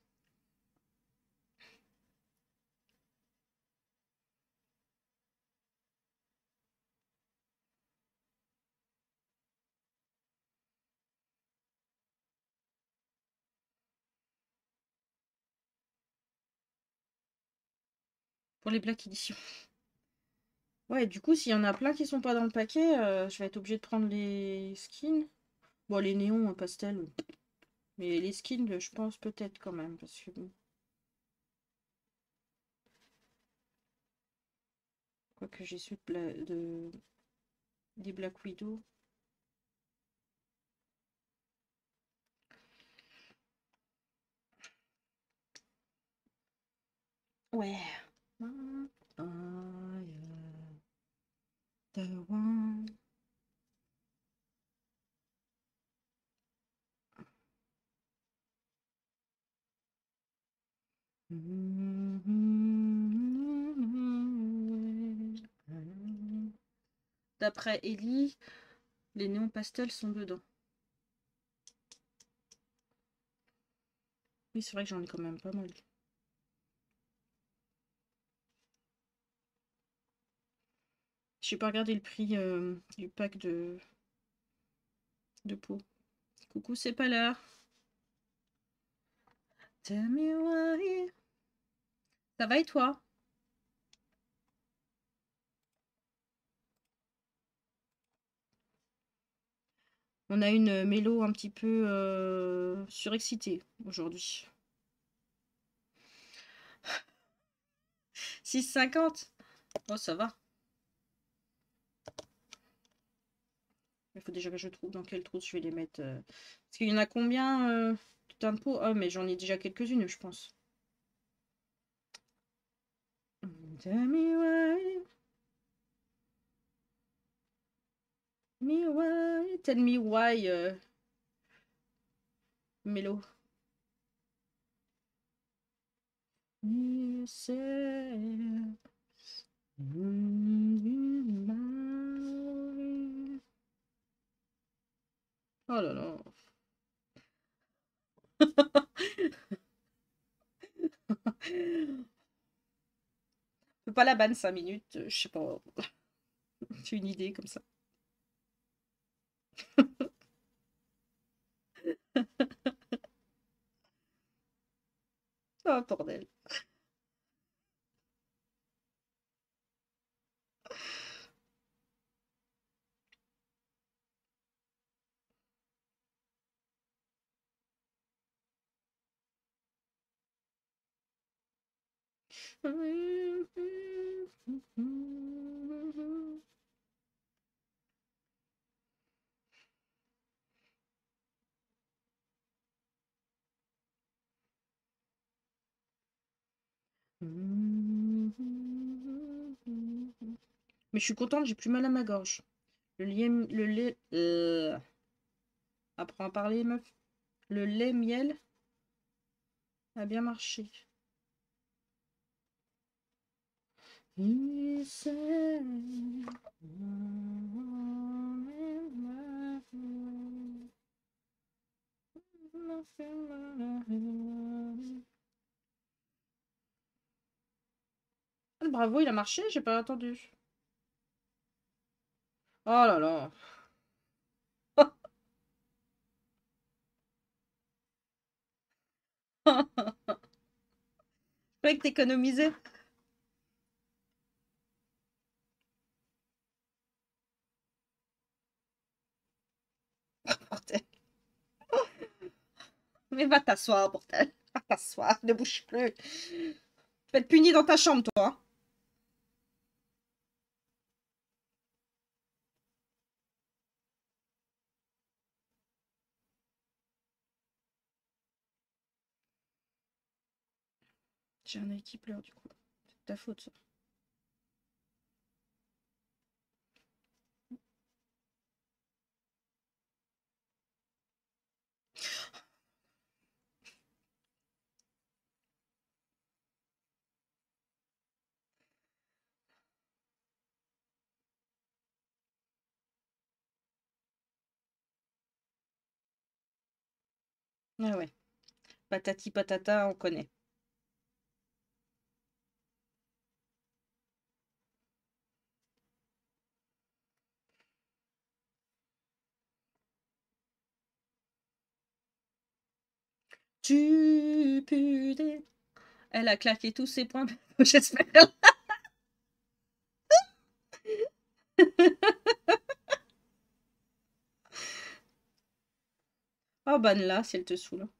Pour les Black Edition. Ouais, du coup, s'il y en a plein qui sont pas dans le paquet, je vais être obligée de prendre les skins. Bon, les néons pastel. Mais les skins, je pense peut-être quand même. Parce que bon. Quoique j'ai su des Black Widow. Ouais. I am the one. D'après Ellie, les néons pastels sont dedans. Oui, c'est vrai que j'en ai quand même pas mal. J'ai pas regardé le prix du pack de peau. Coucou, c'est pas l'heure. Tell me why. Ça va et toi? On a une mélo un petit peu surexcitée aujourd'hui. 6,50. Oh, ça va. Il faut déjà que je trouve dans quelle trousse je vais les mettre. Parce qu'il y en a combien de peau? Ah, mais j'en ai déjà quelques-unes, je pense. Tell me why. Me why. Tell me why. Mélo. You say. Oh là là. Je peux pas la banne 5 minutes, je sais pas. J'ai une idée comme ça. Oh bordel. Mais je suis contente, j'ai plus mal à ma gorge. Le lait, apprends à parler, meuf. Le lait miel a bien marché. Ah, bravo, il a marché, j'ai pas attendu. Oh là là. Je croyais que t'économisais. Bordel. Mais va t'asseoir, bordel. Va t'asseoir, ne bouge plus. Tu vas être puni dans ta chambre, toi. J'ai un œil qui pleure, du coup. C'est ta faute, ça. Ah ouais. Patati patata, on connaît. Tu putain. Elle a claqué tous ses points. J'espère. Oh, banne-la si elle te saoule.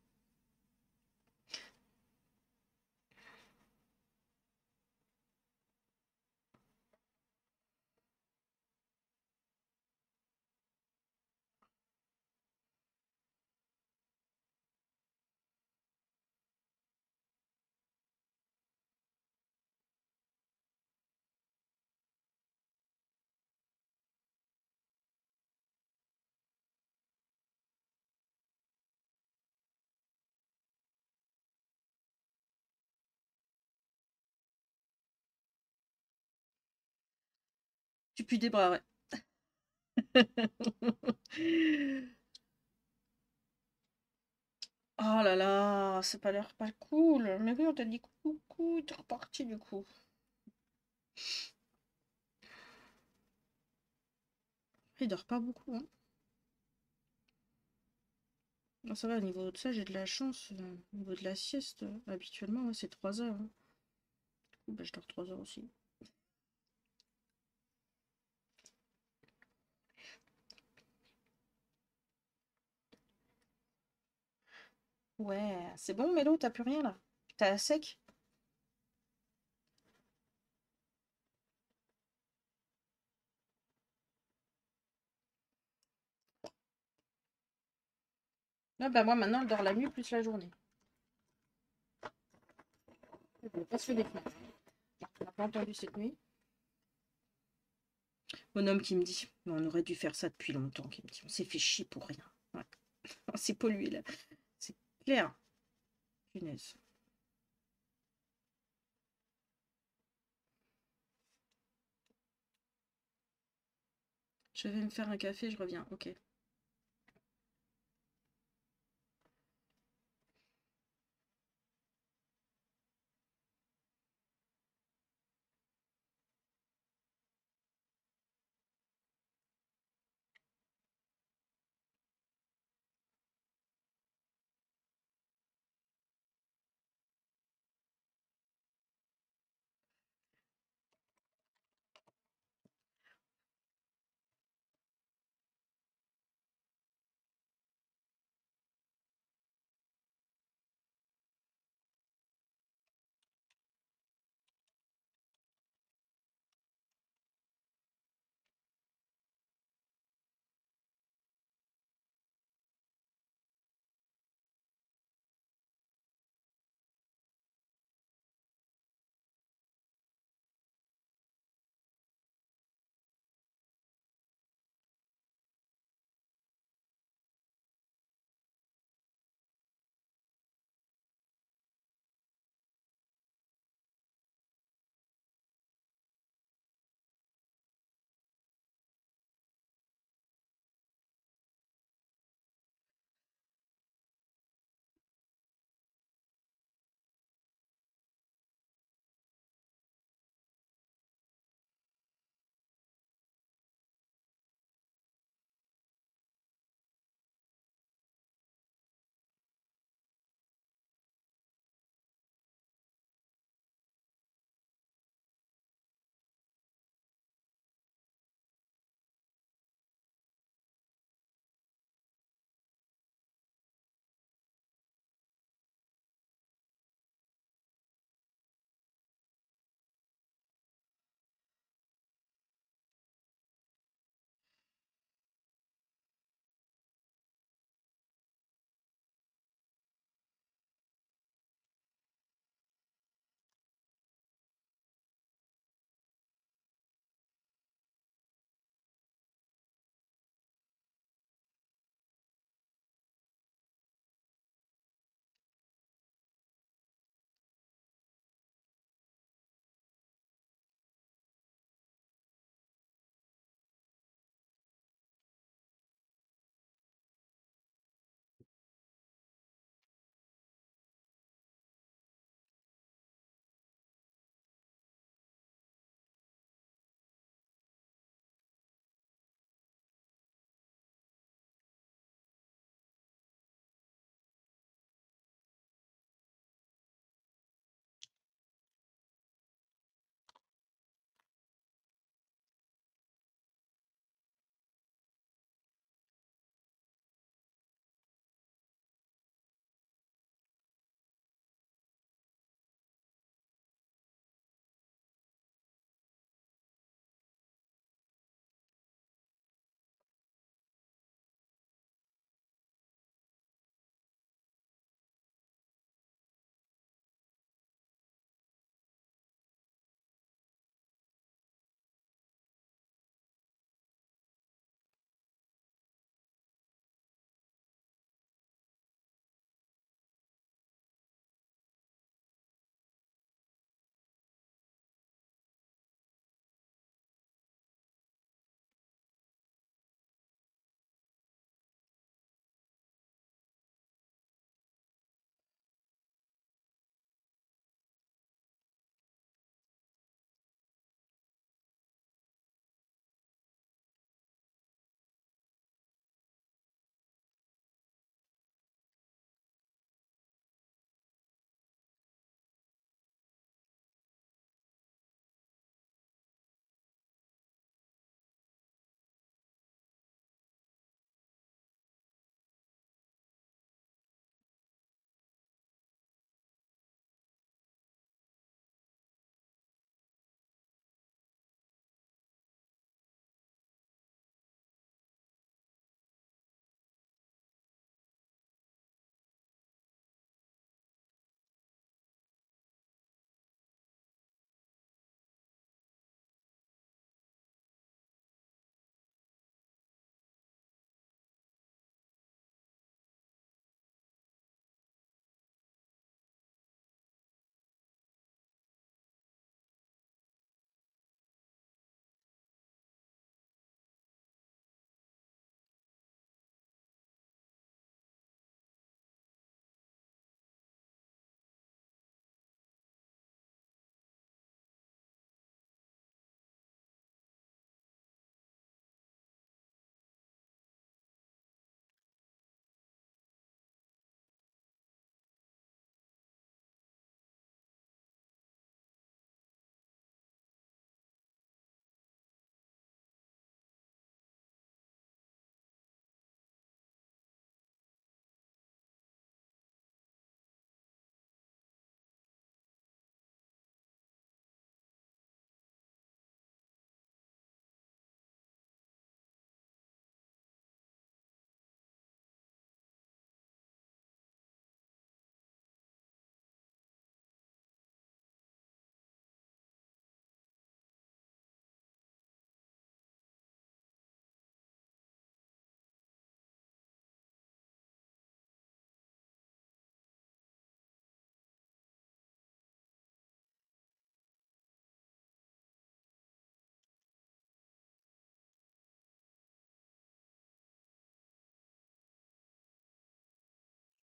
Tu pues des bras, ouais. Oh là là, c'est pas l'air pas cool. Mais oui, on t'a dit coucou, t'es reparti du coup. Il dort pas beaucoup, hein. Ah, ça va, au niveau de ça, j'ai de la chance. Au niveau de la sieste, habituellement, ouais, c'est 3 heures, hein. Du coup, bah, je dors 3 heures aussi. Ouais, c'est bon, Mélo, t'as plus rien là? T'as à sec? Ah bah moi maintenant, elle dort la nuit plus la journée. Elle passe des fenêtres. On n'a pas entendu cette nuit. Mon homme qui me dit, on aurait dû faire ça depuis longtemps, qui me dit, on s'est fait chier pour rien. Ouais. On s'est pollué là. C'est clair. Punaise. Je vais me faire un café, je reviens. Ok.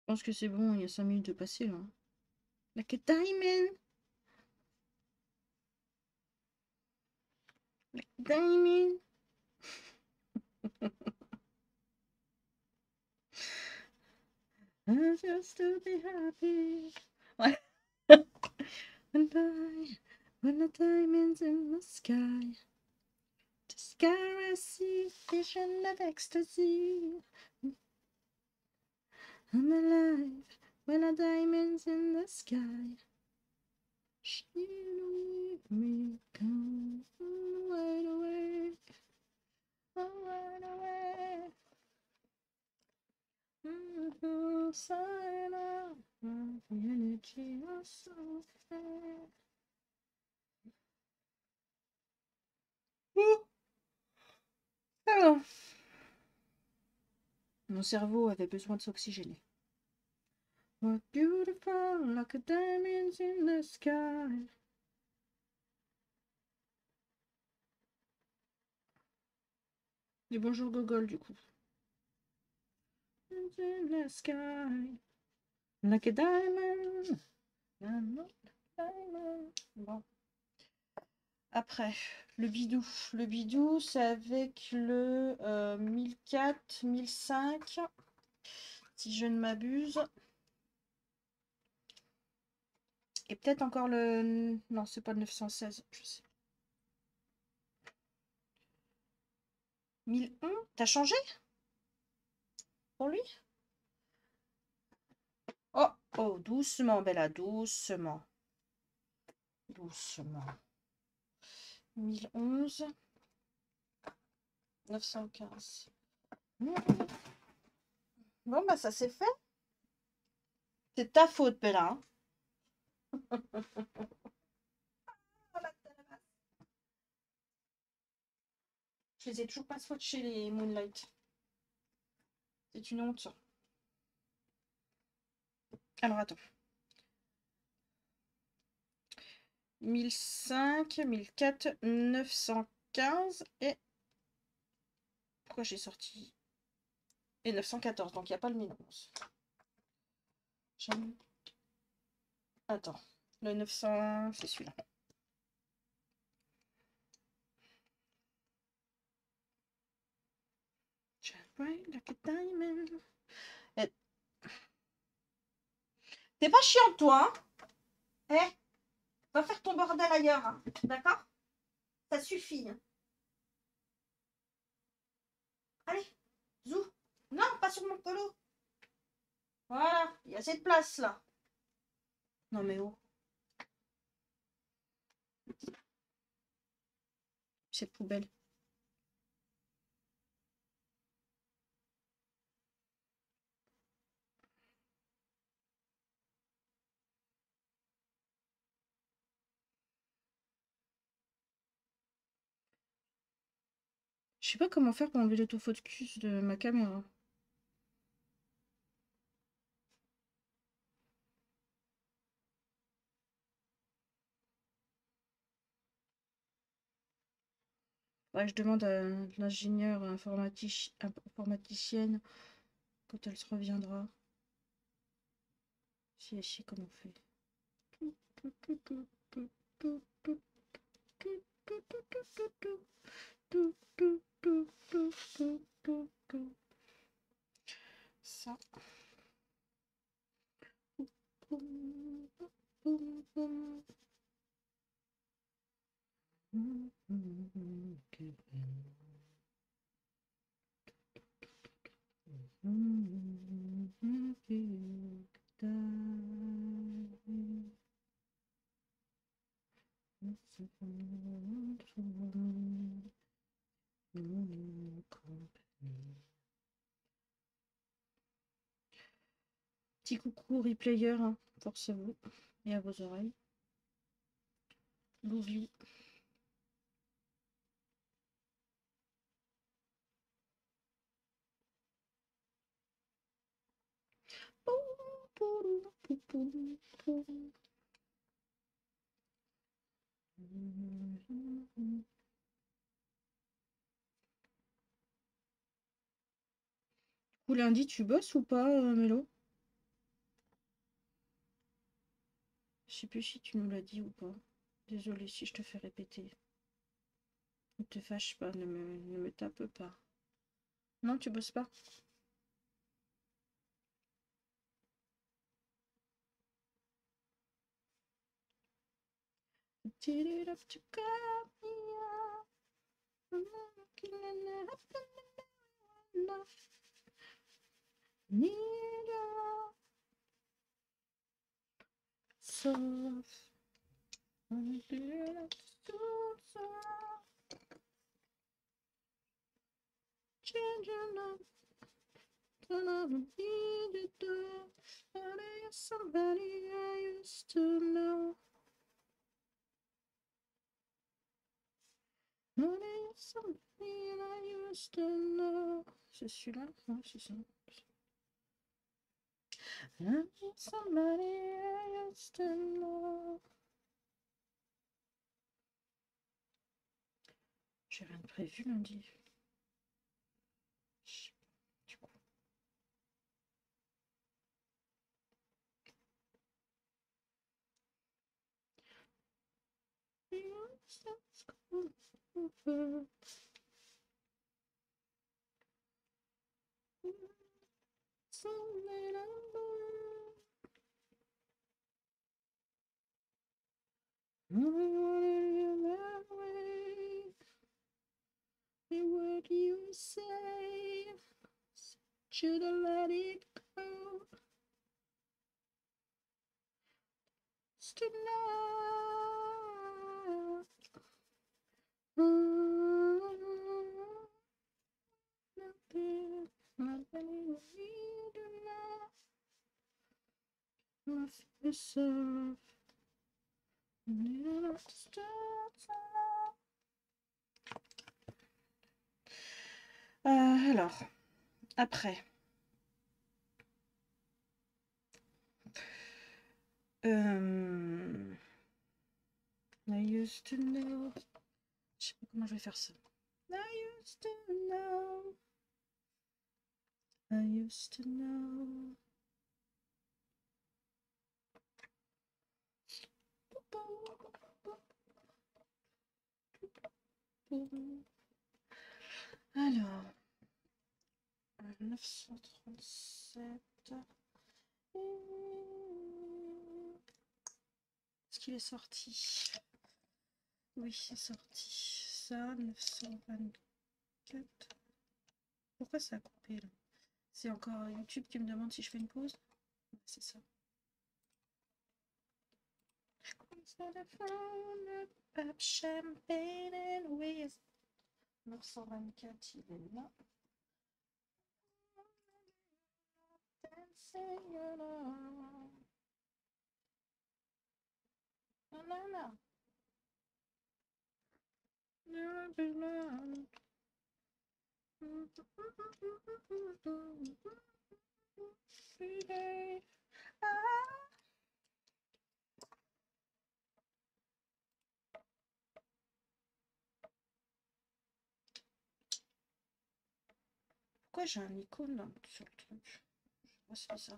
Je pense que c'est bon, il y a 5 minutes de passé là. Like a diamond. Like a diamond. I just to be happy. Ouais. When the diamonds in the sky. The sky I see, vision of ecstasy. I'm alive when the diamonds in the sky. She with me, come wide awake, wide awake. Sign up, the energy of something. Alors, mon cerveau avait besoin de s'oxygéner. What beautiful, like a diamonds in the sky. Et bonjour Gogol du coup. In the sky, like a diamond. Bon. Après, le bidou. Le bidou, c'est avec le 1004, 1005, si je ne m'abuse. Et peut-être encore le... Non, c'est pas le 916, je sais. 1001, t'as changé pour lui? Oh, oh, doucement, Bella, doucement. Doucement. 1011. 915. Bon, bah ça c'est fait. C'est ta faute, Bella. Je les ai toujours pas swatchés, les Moonlight. C'est une honte. Alors, attends. 1005, 1004, 915 et... Pourquoi j'ai sorti? Et 914, donc il n'y a pas le 1011. Attends, le 900, c'est celui-là. T'es pas chiant, toi, hein? Eh, va faire ton bordel ailleurs, hein. D'accord? Ça suffit. Allez, zou. Non, pas sur mon polo. Voilà, il y a assez de place, là. Non, mais oh. Cette poubelle. Je sais pas comment faire pour enlever l'autofocus de ma caméra. Ouais, je demande à l'ingénieur informaticienne quand elle se reviendra. Si elle sait comment on fait. Ça. Petit coucou replayer, hein, force à vous et à vos oreilles. Love you. Ou lundi, tu bosses ou pas, Mélo? sais plus si tu nous l'as dit ou pas. Désolée si je te fais répéter. Ne te fâche pas, ne me tape pas. Non, tu bosses pas? Somebody I used to know. Somebody I used to know. C'est celui-là? Ouais, c'est ça. Somebody I used to know. J'ai rien de prévu lundi. Du coup. What you say? Should I let it go? Alors, après. I used to know. Je sais pas comment je vais faire ça. I used to know. I used to know. Alors, 937. Est-ce qu'il est sorti? Oui, c'est sorti. Ça, 924. Pourquoi ça a coupé là? C'est encore YouTube qui me demande si je fais une pause? Ouais, c'est ça. 924, il est là. Pourquoi j'ai un icône là, sur le truc? Je sais pas si c'est ça.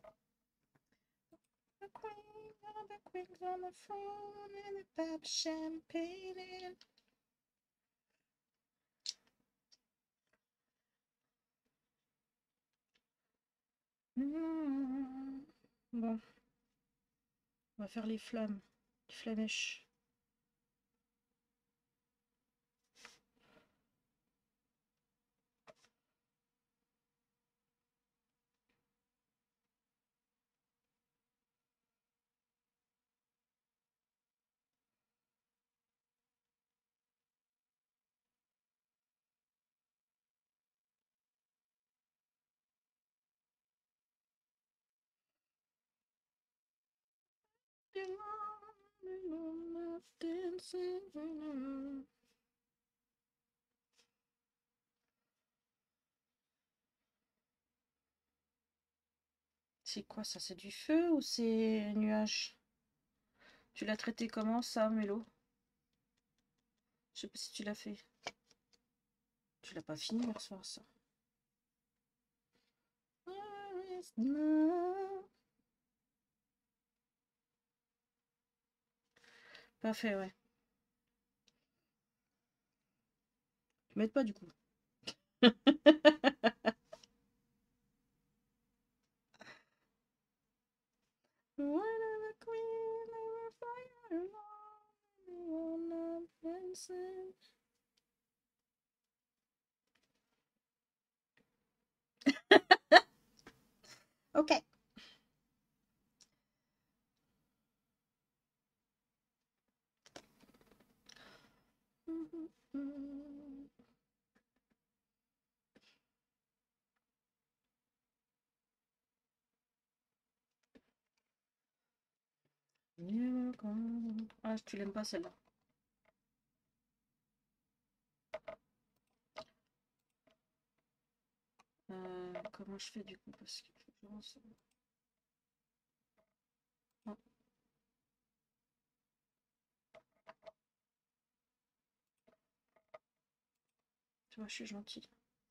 The queen's on the phone and the pop champagne. Bon, on va faire les flammes, les flamèches. C'est quoi ça? C'est du feu ou c'est nuage? Tu l'as traité comment ça, Mélo? Je sais pas si tu l'as fait. Tu l'as pas fini hier soir, ça. Pas fait, ouais. Tu m'aides pas du coup. Ok. Ah, tu l'aimes pas celle-là. Comment je fais du coup parce que non. Tu vois, je suis gentille.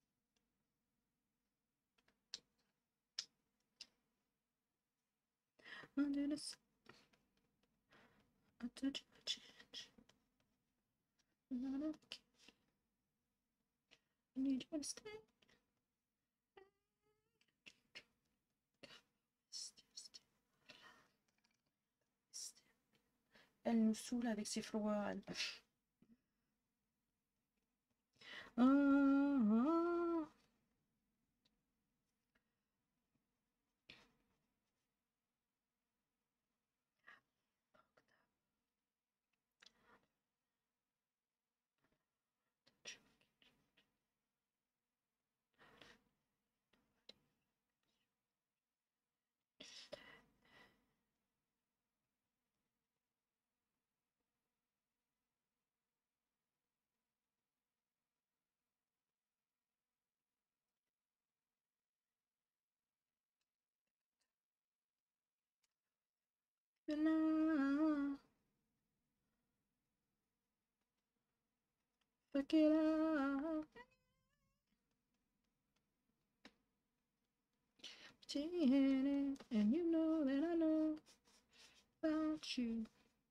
Elle nous saoule avec ses flowers. Elle. Fuck it up. And you know that I know about you.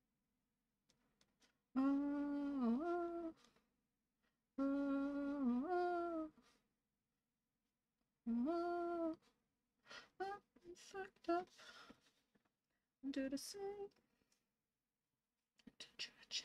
Oh, oh, oh, oh, I'm fucked up. Do the same. To church.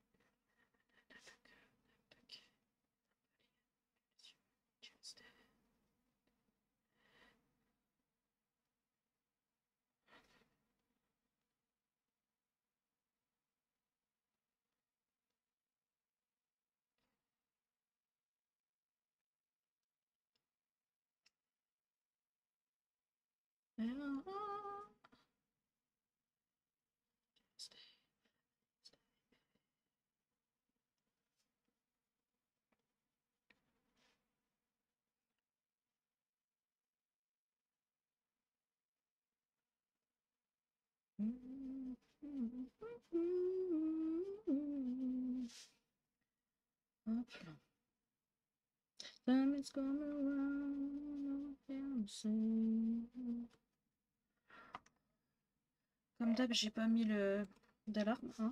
Hop là. Time is gone around. Comme d'hab, j'ai pas mis le d'alarme. Hein.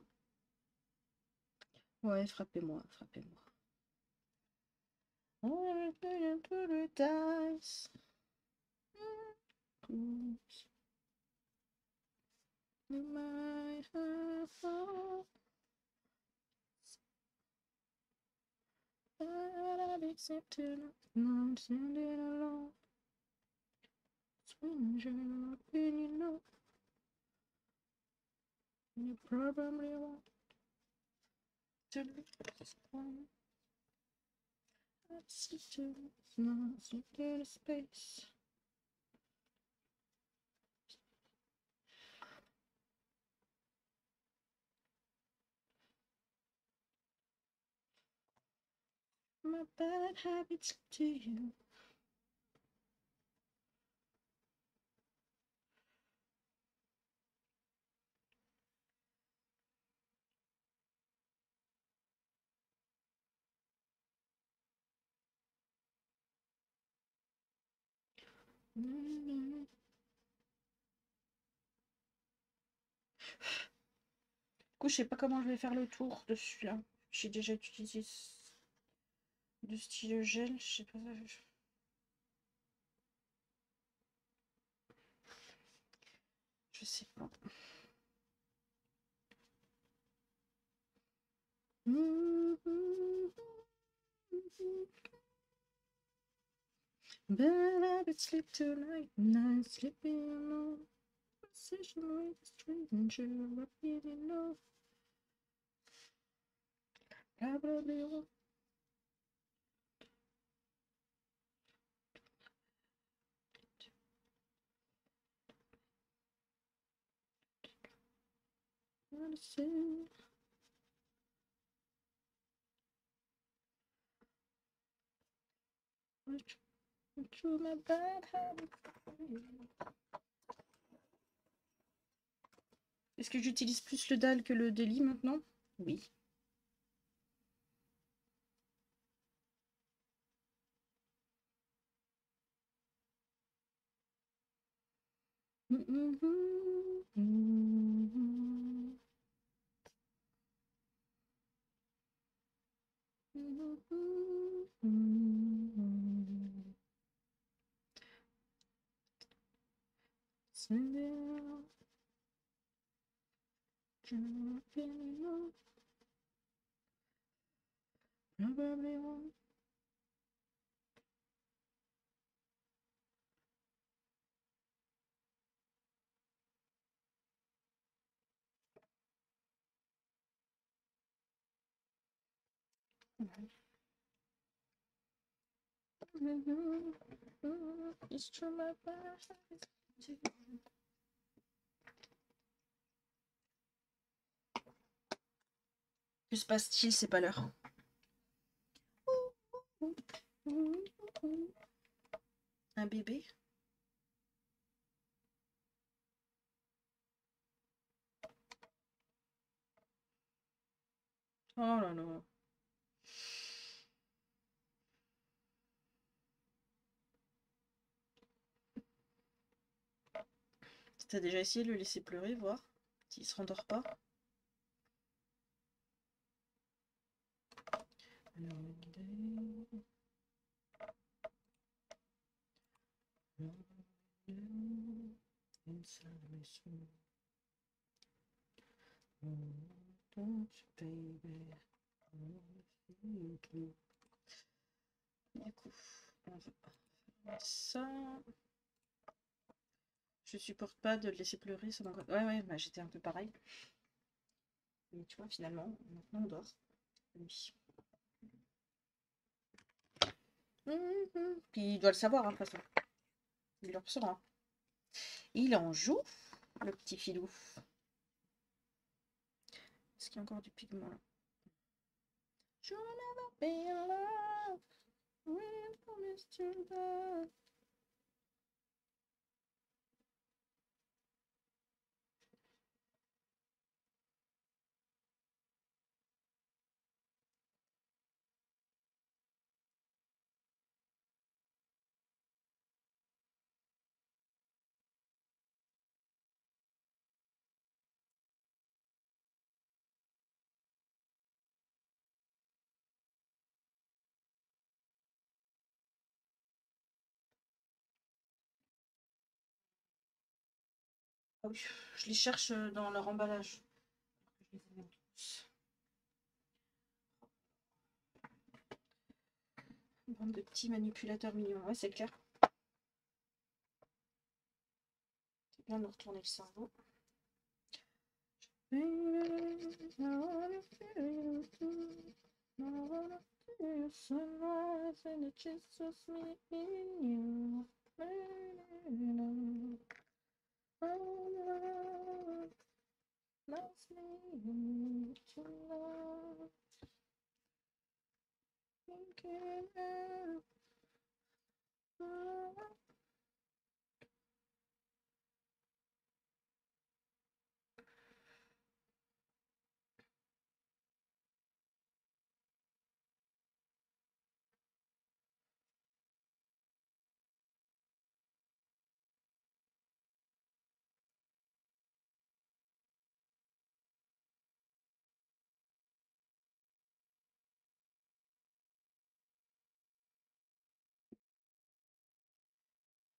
Ouais, frappez-moi, frappez-moi. Oh, the dice. You might have thought that I'd accepted not standing alone. Stranger opinion, no. You probably won't. To this one, I'd sit to not slip into space. My bad habits to you. coup, je sais pas comment je vais faire le tour de celui-là. J'ai déjà utilisé de stylo gel, je sais pas. Je sais pas. But I would sleep tonight, night sleeping alone. Conversation with a stranger I really know. Probably won't. Wanna say through my bad habits. Est-ce que j'utilise plus le dalle que le délit maintenant? Oui. Probably won't. It's true, my bad habits. Que se passe-t-il? C'est pas l'heure. Un bébé? Oh là là. T'as déjà essayé de le laisser pleurer, voir s'il se rendort pas? Du coup, on va faire ça. Je supporte pas de le laisser pleurer, ça m'angoisse. Ouais, bah, j'étais un peu pareil. Mais tu vois, finalement, maintenant on dort. Oui. Puis il doit le savoir, hein, de toute façon. Il le ressort. Il en joue, le petit filou. Est-ce qu'il y a encore du pigment là? You'll never be in love. We promised you love. Ah oui, je les cherche dans leur emballage. Je les ai tous. Une bande de petits manipulateurs mignons. Ouais, c'est clair. C'est bien de retourner le cerveau. Sunrise and it just me in you. Loves me to love. Thinking of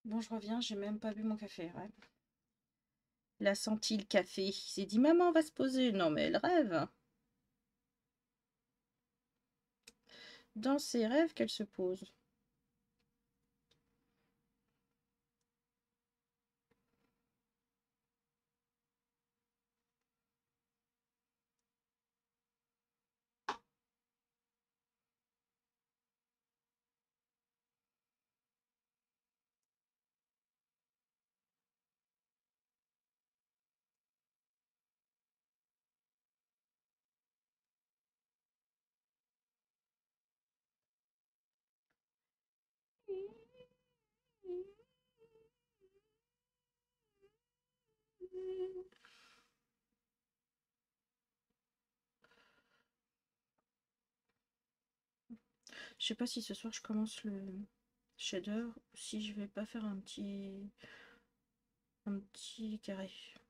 Bon, je reviens, j'ai même pas bu mon café. Ouais. Il a senti le café. Il s'est dit, maman, on va se poser. Non, mais elle rêve. Dans ses rêves qu'elle se pose. Je sais pas si ce soir je commence le shader ou si je vais pas faire un petit carré.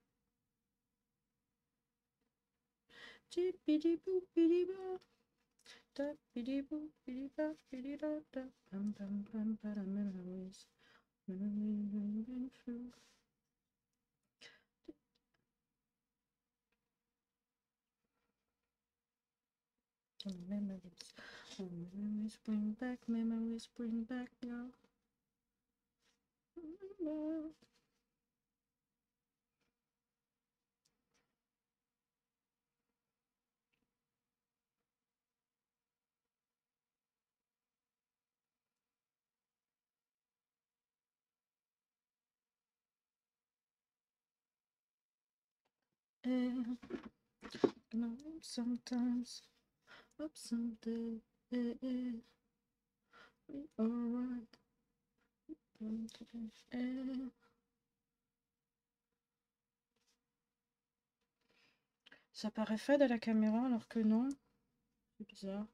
Memories bring back your sometimes up someday we alright. Ça paraît fade à la caméra alors que non. C'est bizarre.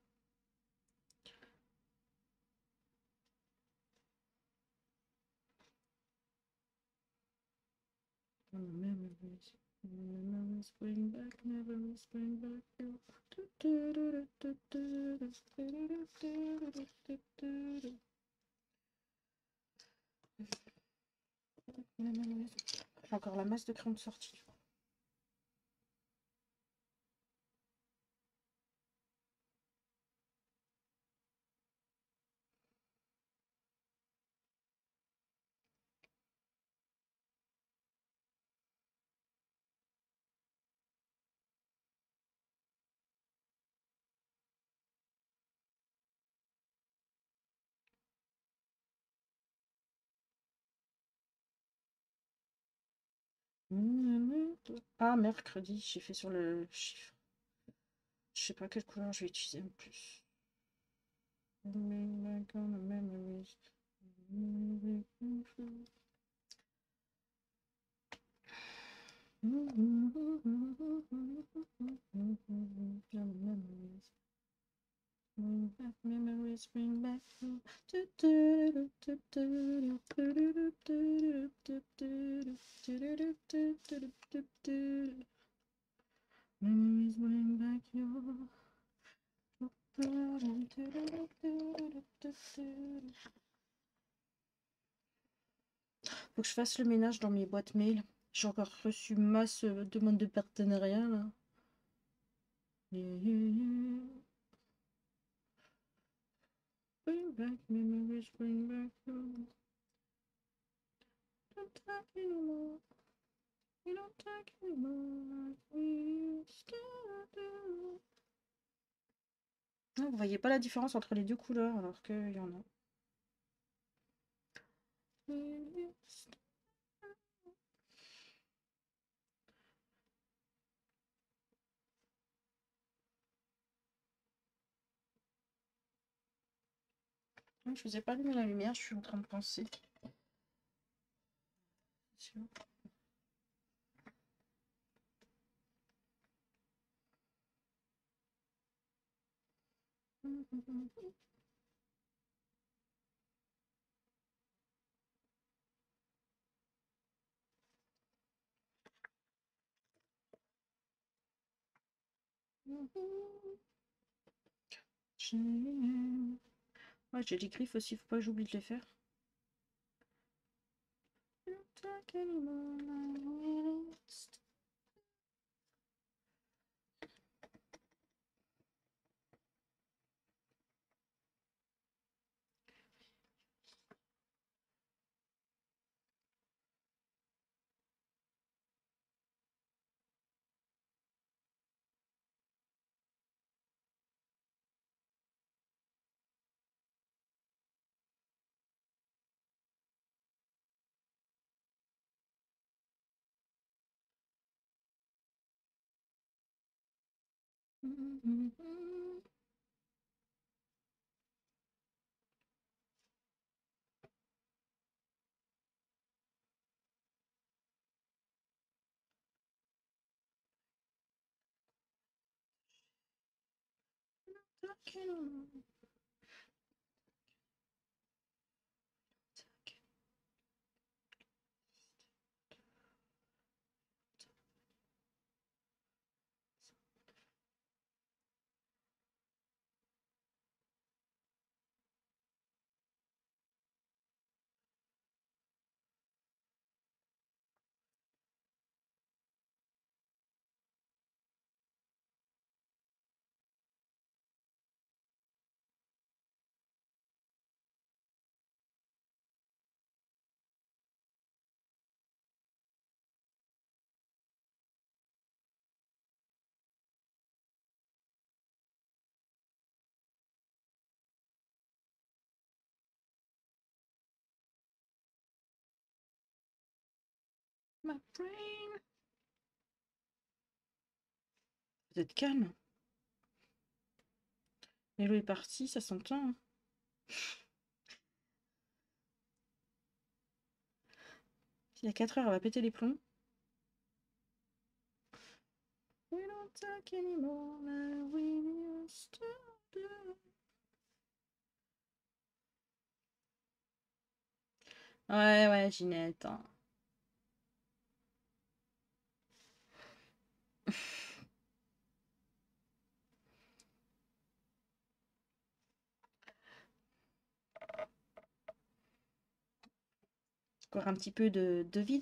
Memories bring back, memories bring back you. J'ai encore la masse de crayon de sortie. Ah, mercredi, j'ai fait sur le chiffre. Je sais pas quelle couleur je vais utiliser en plus. Memories bring back you. Memories bring back you. Faut que je fasse le ménage dans mes boîtes mail. J'ai encore reçu masse demande de partenariat là. Bring back memories, bring back you. Don't talk anymore. We don't talk anymore like we used to do. Ah, vous voyez pas la différence entre les deux couleurs alors qu'il y en a. Je vous ai pas allumé la lumière, je suis en train de penser. Ouais, j'ai les griffes aussi, faut pas que j'oublie de les faire. talk anymore. My brain. Vous êtes calme. Hello est parti, ça s'entend. Hein. Il y a 4 heures, elle va péter les plombs. We don't talk anymore like we used to do. Ouais, Ginette. Hein. Encore un petit peu de vie.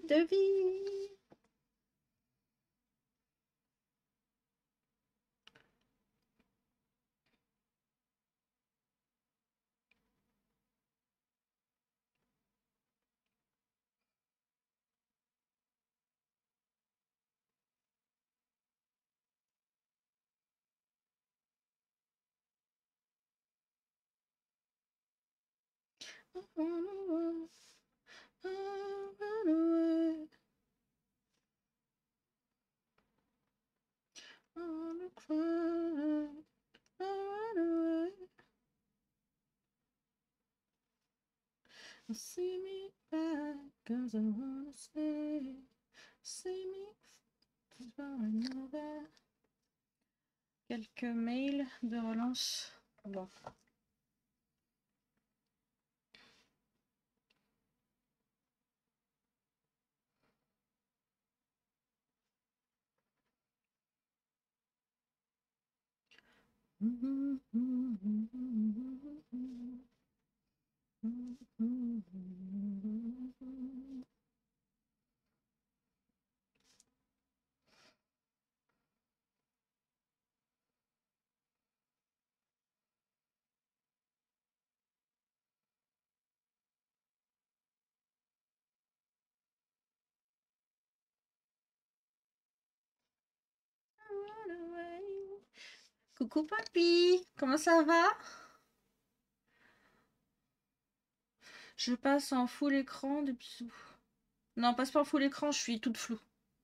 See me back, 'cause I wanna stay. See me another. Quelques mails de relance. Bon. Coucou papy, comment ça va? Je passe en full écran depuis... Non, passe pas en full écran, je suis toute floue.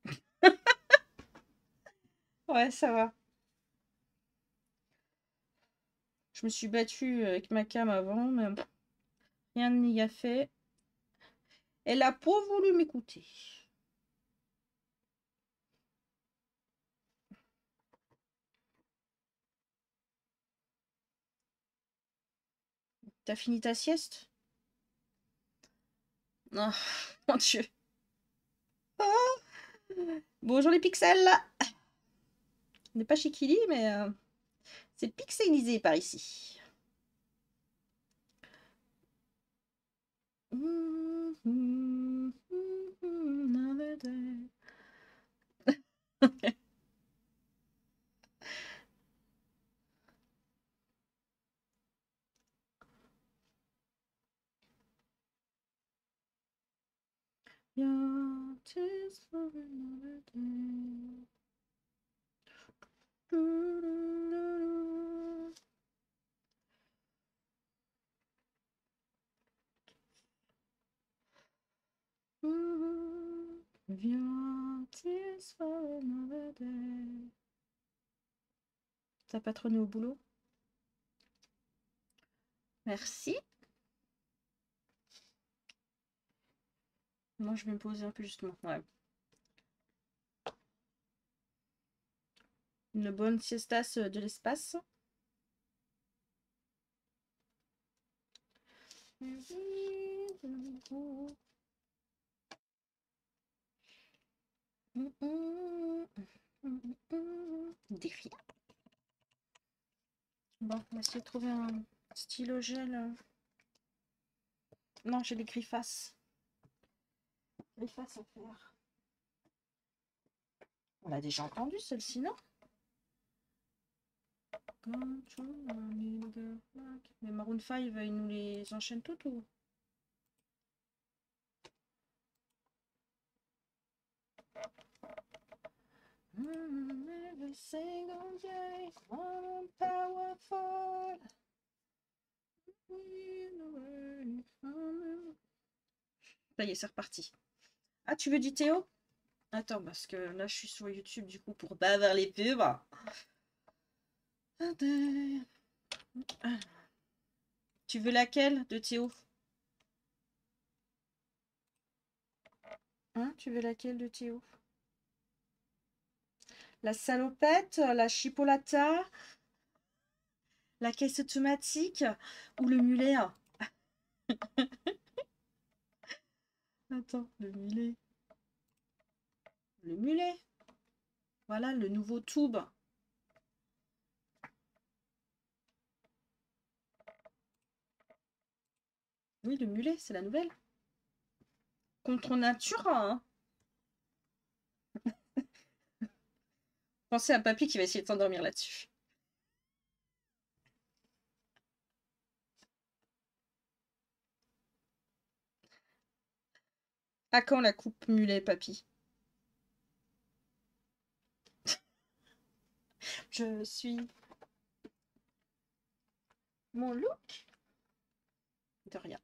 Ouais, ça va. Je me suis battue avec ma cam avant, mais rien n'y a fait. Elle a pas voulu m'écouter. T'as fini ta sieste? Non, mon Dieu. Oh, bonjour les pixels. On n'est pas chez Kili, mais c'est pixelisé par ici. Yeah, tis for another day. Viens, tis for another day. T'as pas trôné au boulot? Merci. Moi, je vais me poser un peu justement. Ouais. Une bonne siestas de l'espace. Des rien. Bon, on va essayer de trouver un stylo gel. Non, j'ai des griffaces. Griffaces à faire. On l'a déjà entendu celle-ci, non? Mais Maroon 5, ils nous les enchaînent toutes ou? Every single day, I'm powerful. Ça y est, c'est reparti. Ah, tu veux du Théo? Attends, parce que là, je suis sur YouTube, du coup, pour pas avoir les pubs. Tu veux laquelle de Théo? Hein, tu veux laquelle de Théo? La salopette, la chipolata, la caisse automatique ou le mulet? Attends, le mulet. Le mulet. Voilà, le nouveau tube. Oui, le mulet, c'est la nouvelle. Contre nature, hein. Pensez à Papy qui va essayer de s'endormir là-dessus. À quand la coupe mulet, Papy? Je suis mon look. De rien.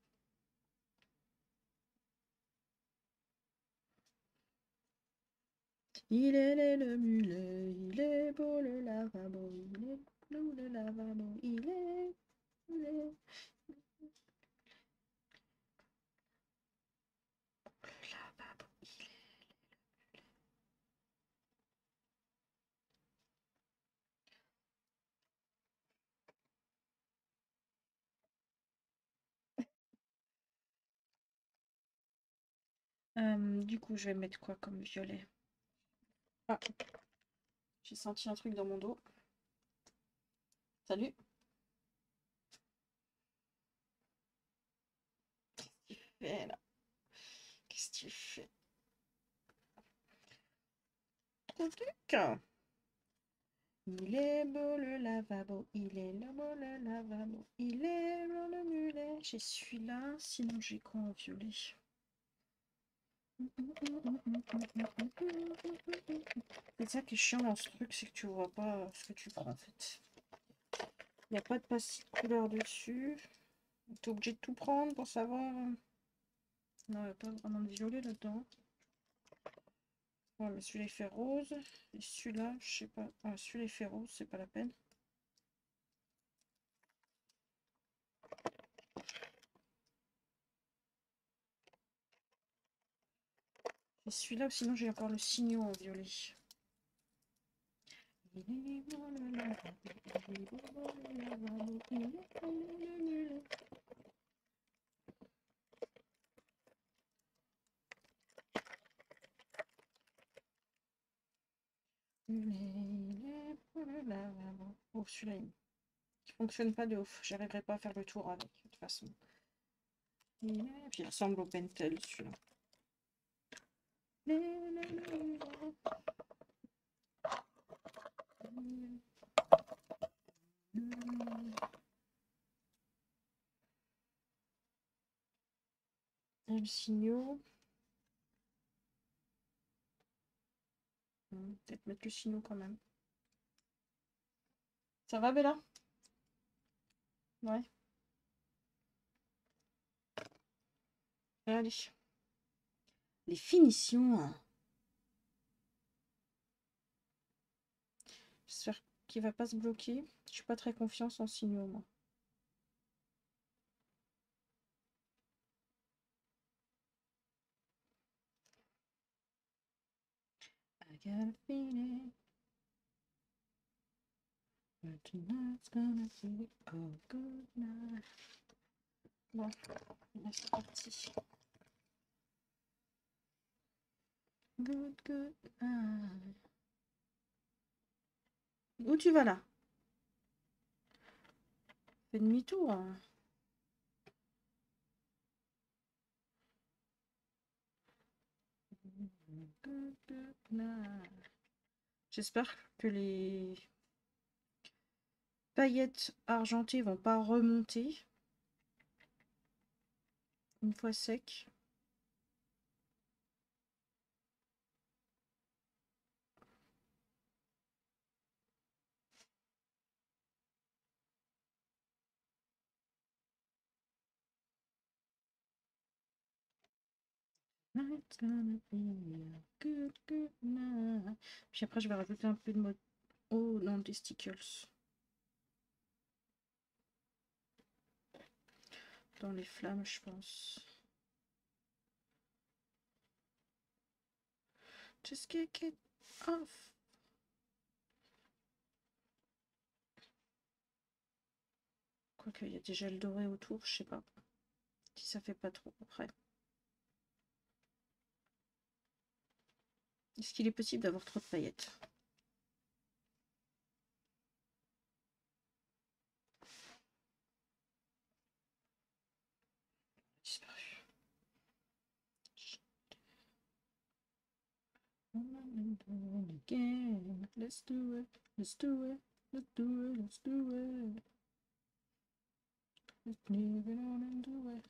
Il est laid le mulet, il est beau le lavabo, il est beau le lavabo, il est... Le lavabo, il est... Du coup, je vais mettre quoi comme violet? Ah, j'ai senti un truc dans mon dos. Salut. Qu'est-ce que tu fais là? Qu'est-ce que tu fais? Ton truc. Il est beau le lavabo, il est le beau le lavabo, il est beau le mulet. J'ai celui-là, sinon j'ai quoi en violet? C'est ça qui est chiant dans ce truc, c'est que tu vois pas ce que tu prends en fait. Il n'y a pas de pastille de couleur dessus. T'es obligé de tout prendre pour savoir. Non, il n'y a pas vraiment de violet là-dedans. Ouais, mais celui-là il fait rose. Et celui-là, je sais pas. Ah, celui-là il fait rose, c'est pas la peine. Et celui-là, sinon j'ai encore le signaux en violet. Oh, celui-là, il fonctionne pas de ouf. J'arriverai pas à faire le tour avec, de toute façon. Et puis il ressemble au Pentel, celui-là. Et le signaux. Peut-être mettre le chino quand même. Ça va, Bella? Ouais. Allez. Les finitions. J'espère qu'il va pas se bloquer. Je suis pas très confiante en signaux, moi. I got a feeling that tonight's gonna be a good night. Bon, c'est parti. Good, good night. Où tu vas là? Fais demi-tour. Hein. Good, good night. J'espère que les paillettes argentées vont pas remonter une fois sec. It's gonna be a good, good night. Puis après, je vais rajouter un peu de mode. Oh non, des stickers. Dans les flammes, je pense. Just kick it off. Quoique, il y a déjà le doré autour, je sais pas. Si ça fait pas trop après. Est-ce qu'il est possible d'avoir trop de paillettes? Disparu. Again. Let's do it. Let's do it. Let's do it. Let's do it. Let's leave it on and do it.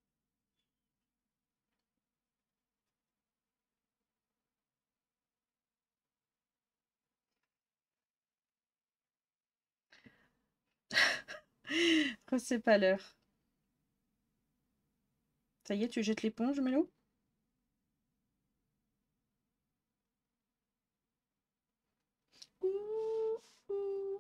Oh, c'est pas l'heure. Ça y est, tu jettes l'éponge, Mélo? Ouh, ouh.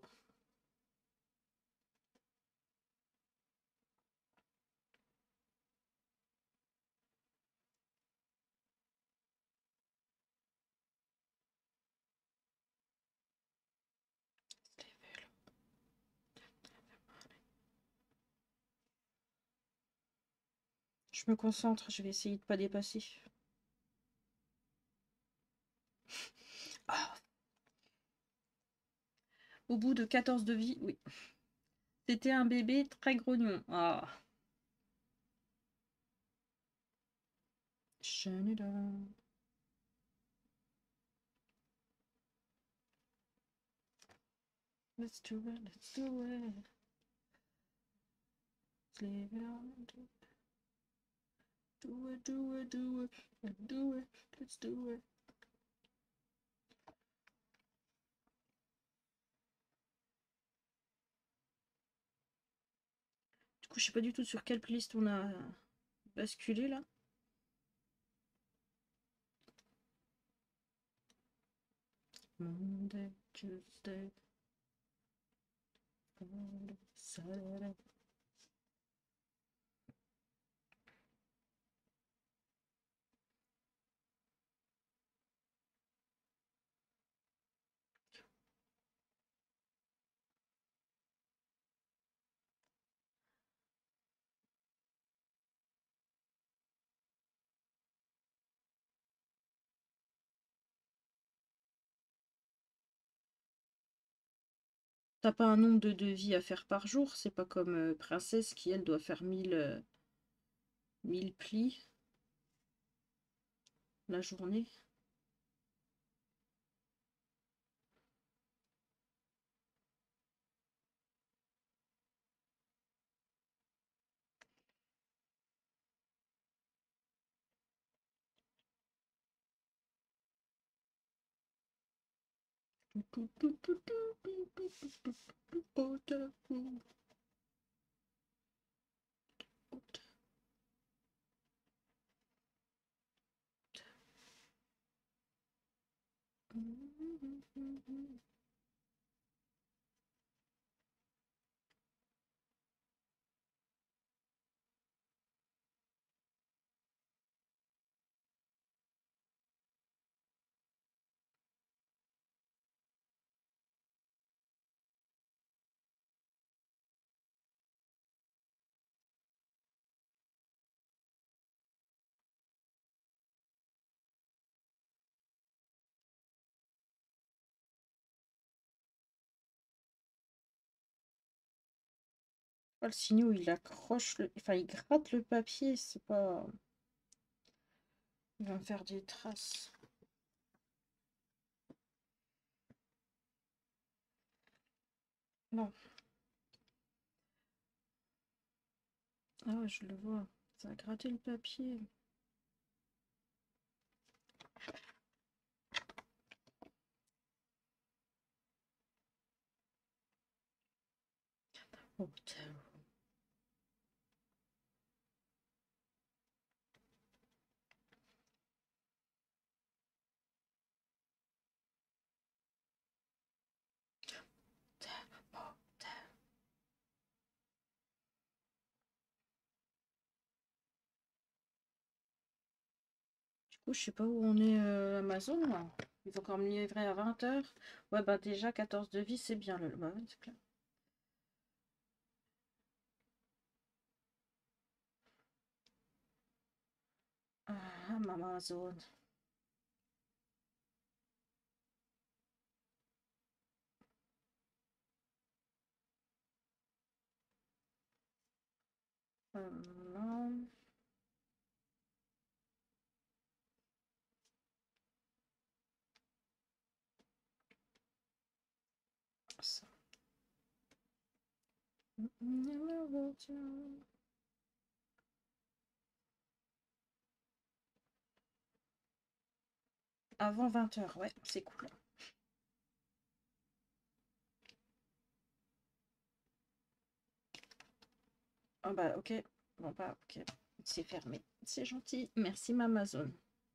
Je me concentre, je vais essayer de pas dépasser. Ah, au bout de 14 de vie, oui. C'était un bébé très grognon. Ah. Shut it down. Let's do it, let's do it. Let's leave it on and do it. Do it, do it, do it, and do it. Let's do it. Du coup, je sais pas du tout sur quelle playlist on a basculé là. Monday, Tuesday, Friday, Saturday. T'as pas un nombre de devis à faire par jour, c'est pas comme Princesse qui elle doit faire 1000 plis la journée. Le signaux, il accroche, enfin il gratte le papier, c'est pas... Il va me faire des traces. Non. Ah ouais, je le vois. Ça a gratté le papier. Oh putain. Du coup, je sais pas où on est Amazon là. Ils vont encore me livrer à 20 h. Ouais, bah déjà 14 devis, c'est bien le. Bah ouais, c'est clair. Ah, Amazon. Non. Ça. Avant 20 h, ouais, c'est cool. Ah bah ok. Bon bah ok. C'est fermé. C'est gentil. Merci Amazon.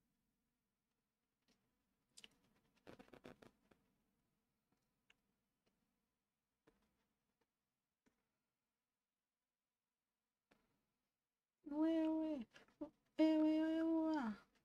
Ouais, ouais. Ouais, ouais, ouais, ouais.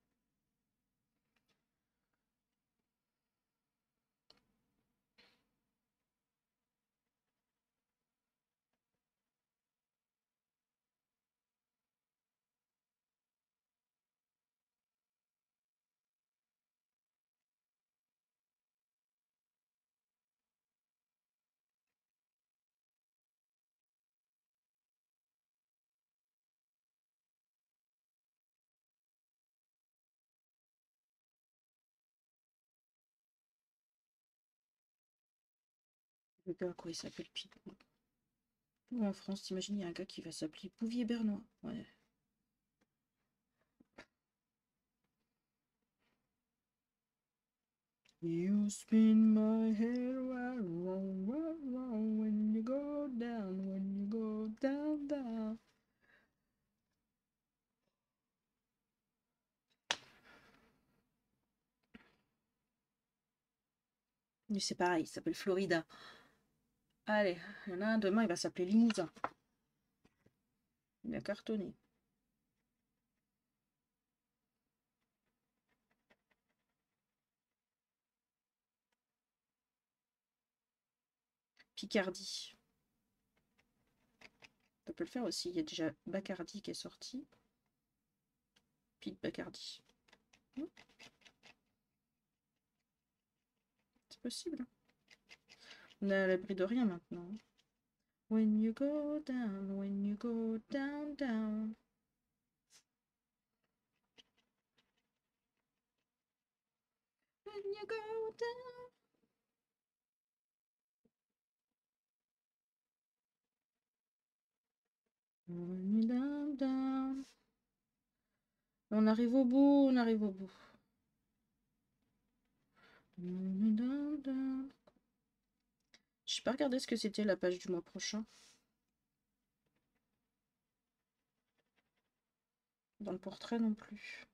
Le gars, quoi, il s'appelle Pitbull. Ou en France, t'imagines, il y a un gars qui va s'appeler Bouvier Bernois. Ouais. You spin my head round, round, round, round when you go down, when you go down, down. Lui, c'est pareil, il s'appelle Florida. Allez, il y en a un demain, il va s'appeler Limousin. Il a cartonné. Picardie. Ça peut le faire aussi. Il y a déjà Bacardi qui est sorti. Pete Bacardi. C'est possible. On est à l'abri de rien maintenant. When you go down, when you go down, down. When you go down. When you down, down. On arrive au bout, on arrive au bout. Je n'ai pas regardé ce que c'était la page du mois prochain. Dans le portrait non plus.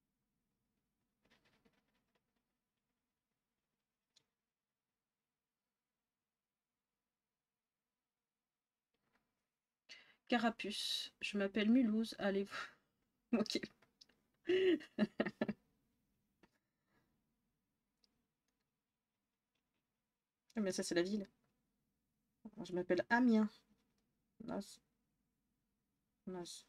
Carapuce. Je m'appelle Mulhouse. Allez-vous. Ok. Mais ça, c'est la ville. Je m'appelle Amiens. Nas. Nas.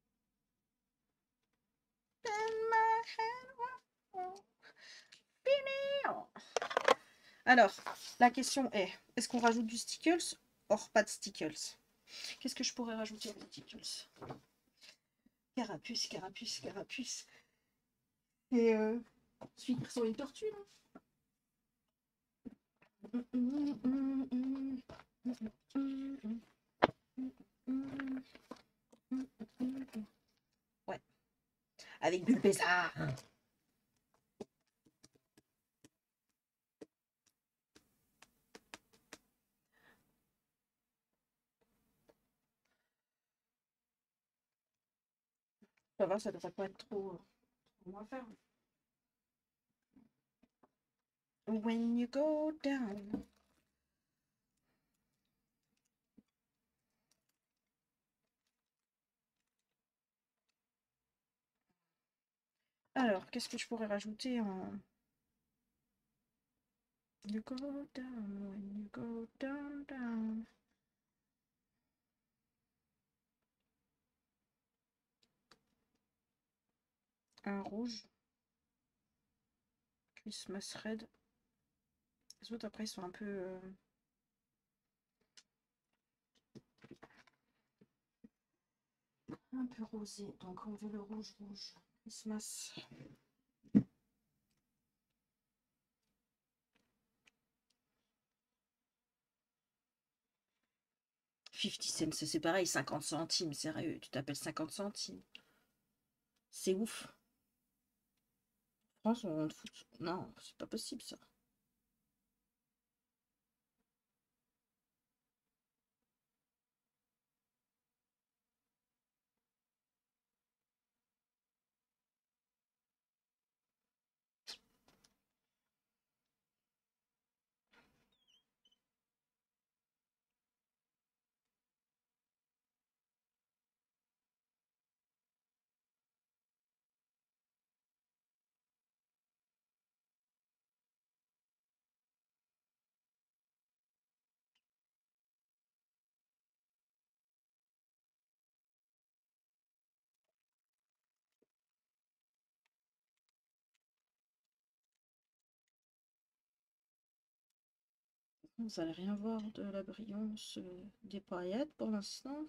Alors, la question est, est-ce qu'on rajoute du stickles or pas de stickles? Qu'est-ce que je pourrais rajouter aux stickles? Carapuce, carapuce, carapuce. Et celui qui ressemble à une tortue, là. Ouais. Avec Bulbésar. Ça va, ça devrait pas être trop à faire. When you go down. Alors, qu'est-ce que je pourrais rajouter en... You go down, when you go down, down. Un rouge. Christmas Red. Les autres, après, ils sont un peu... un peu rosés. Donc, on veut le rouge, rouge. Christmas. 50 cents, c'est pareil, 50 centimes, sérieux, tu t'appelles 50 centimes. C'est ouf. En France, on te fout... Non, c'est pas possible, ça. Vous n'allez rien voir de la brillance des paillettes pour l'instant.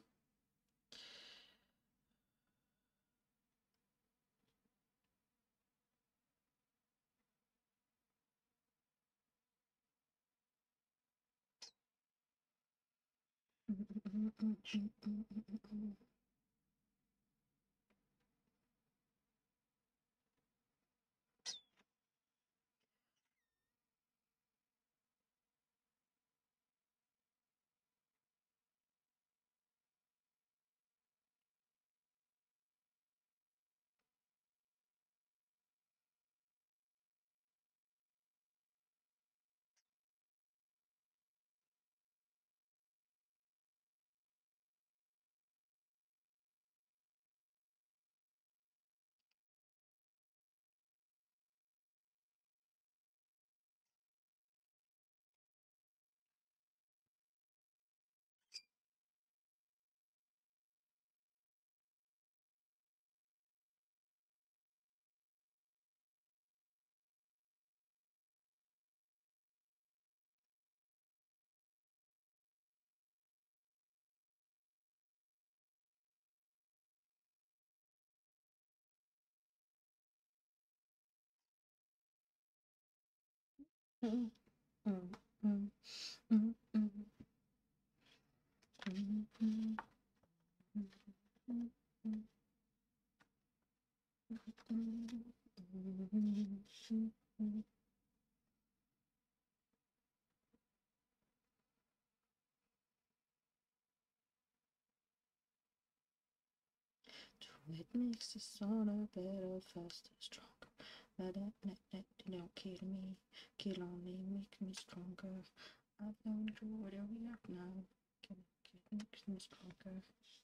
It makes the sooner, better, faster, stronger. Don't kill me, kill only makes me stronger. I've gone through what we have now. Makes me stronger.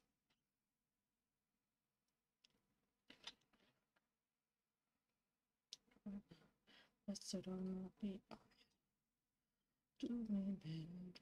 Let's sit on my feet. Do me better.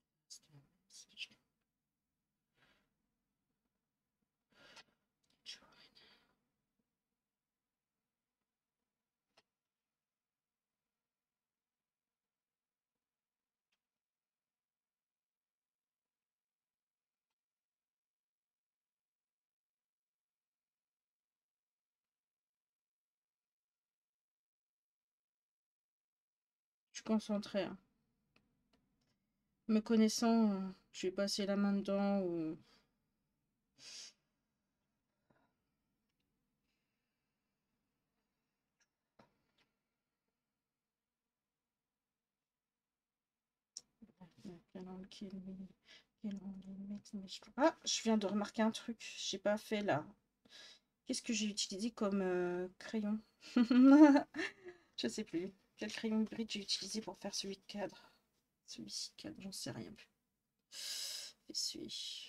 Je suis concentrée. Hein. Me connaissant, je vais passer la main dedans ou... Ah, je viens de remarquer un truc. J'ai pas fait là. Qu'est-ce que j'ai utilisé comme crayon? Je sais plus. Quel crayon hybride j'ai utilisé pour faire celui de cadre? Celui-ci de cadre, j'en sais rien plus. Et celui.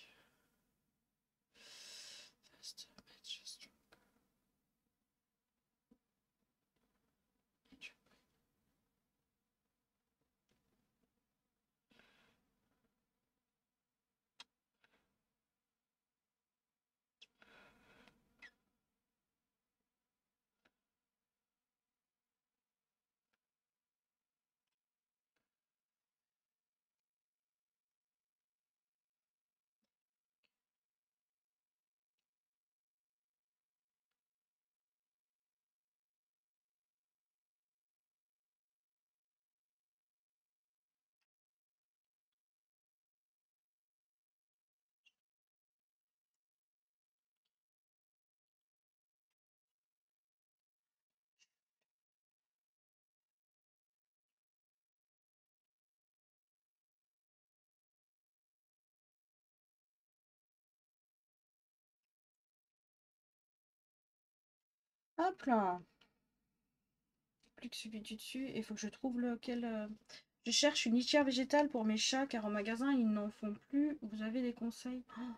Hop là. Plus que celui du dessus. Il faut que je trouve lequel. Je cherche une litière végétale pour mes chats car en magasin ils n'en font plus. Vous avez des conseils? Oh,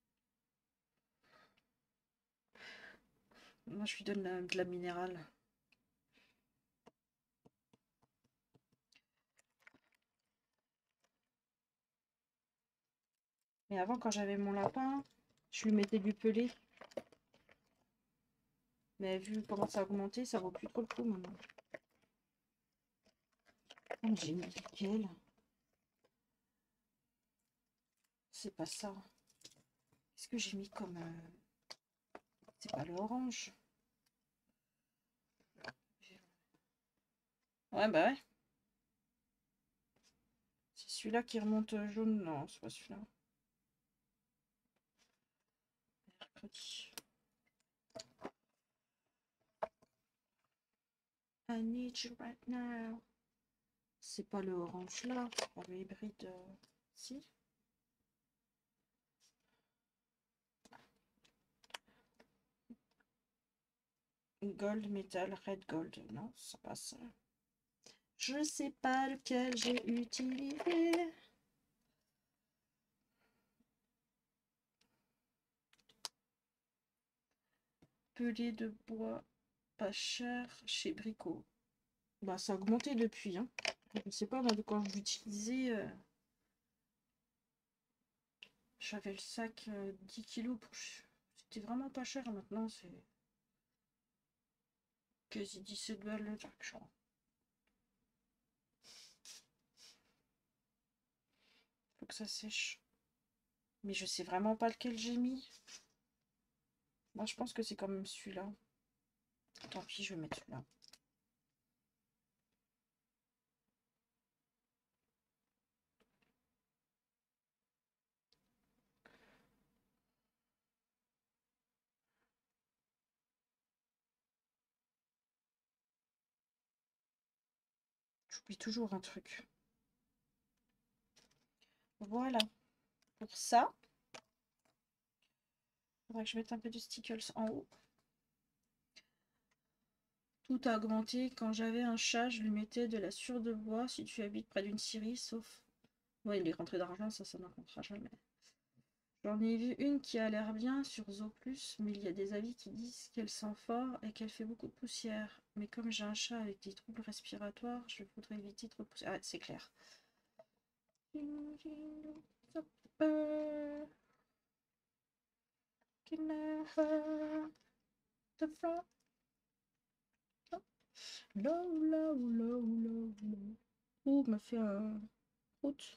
moi je lui donne de la minérale. Mais avant quand j'avais mon lapin, je lui mettais du pelé. Mais vu comment ça a augmenté, ça vaut plus trop le coup maintenant. Oh, j'ai mis lequel? C'est pas ça. Qu'est-ce que j'ai mis comme... C'est pas le orange. Ouais, bah ouais. C'est celui-là qui remonte jaune. Non, c'est pas celui-là. Mercredi. I need you right now. C'est pas le orange là. C'est pas le hybride. Si. Gold, metal, red gold. Non, c'est pas ça. Je sais pas lequel j'ai utilisé. Pelé de bois pas cher chez Brico. Bah ça a augmenté depuis. Hein. Je sais pas, moi, quand je l'utilisais, j'avais le sac 10 kilos. C'était vraiment pas cher. Maintenant, c'est quasi 17 balles le truc, je crois. Faut que ça sèche. Mais je sais vraiment pas lequel j'ai mis. Moi, je pense que c'est quand même celui-là. Tant pis, je vais mettre celui-là. J'oublie toujours un truc. Voilà. Pour ça, Faudrait que je mette un peu de stickles en haut. Tout a augmenté. Quand j'avais un chat, je lui mettais de la sueur de bois si tu habites près d'une scierie, sauf... Ouais, les rentrées d'argent, ça n'en comptera jamais. J'en ai vu une qui a l'air bien sur Zooplus, mais il y a des avis qui disent qu'elle sent fort et qu'elle fait beaucoup de poussière. Mais comme j'ai un chat avec des troubles respiratoires, je voudrais éviter trop de poussière. Ah, c'est clair. Ouh, m'a fait un route.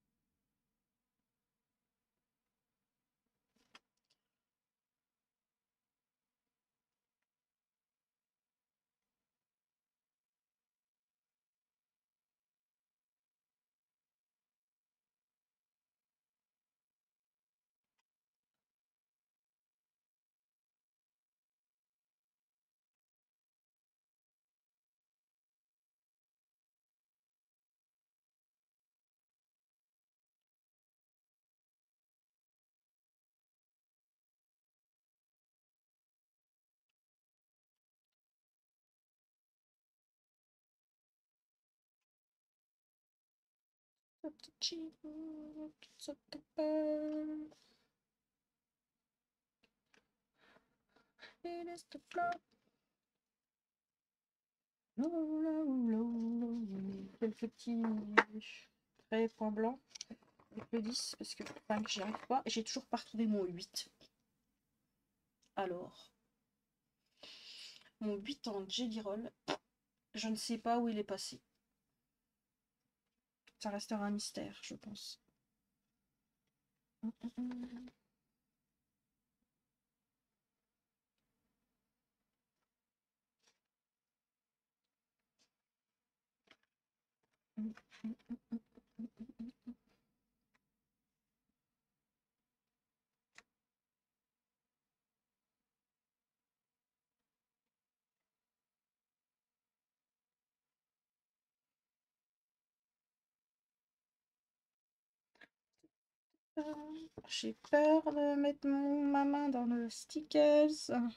Quelques petits traits points blancs avec le 10 parce que enfin, j'y arrive pas et j'ai toujours pas retrouvé mon 8. Alors, mon 8 en Jelly Roll, je ne sais pas où il est passé. Ça restera un mystère, je pense. J'ai peur de mettre ma main dans le stickers.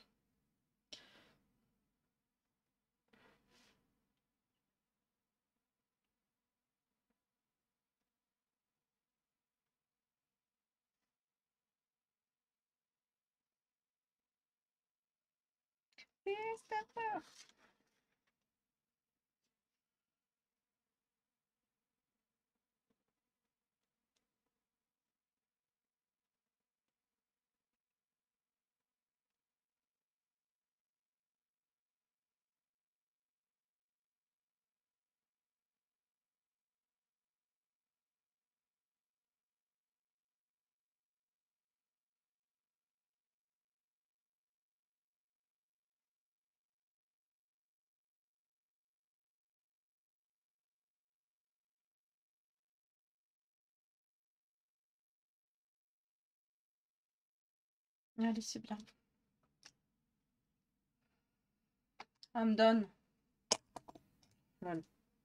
Allez, c'est bien. I'm done. Voilà.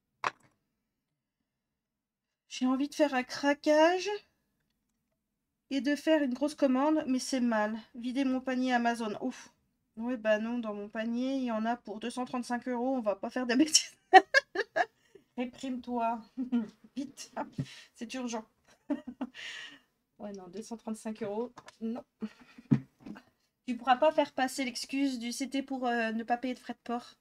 J'ai envie de faire un craquage et de faire une grosse commande, mais c'est mal. Vider mon panier Amazon. Ouf. Oui, bah non, dans mon panier, il y en a pour 235 €. On va pas faire des bêtises. Réprime-toi. Vite. C'est urgent. Ouais, non, 235 €. Non. Tu pourras pas faire passer l'excuse du c'était pour ne pas payer de frais de port.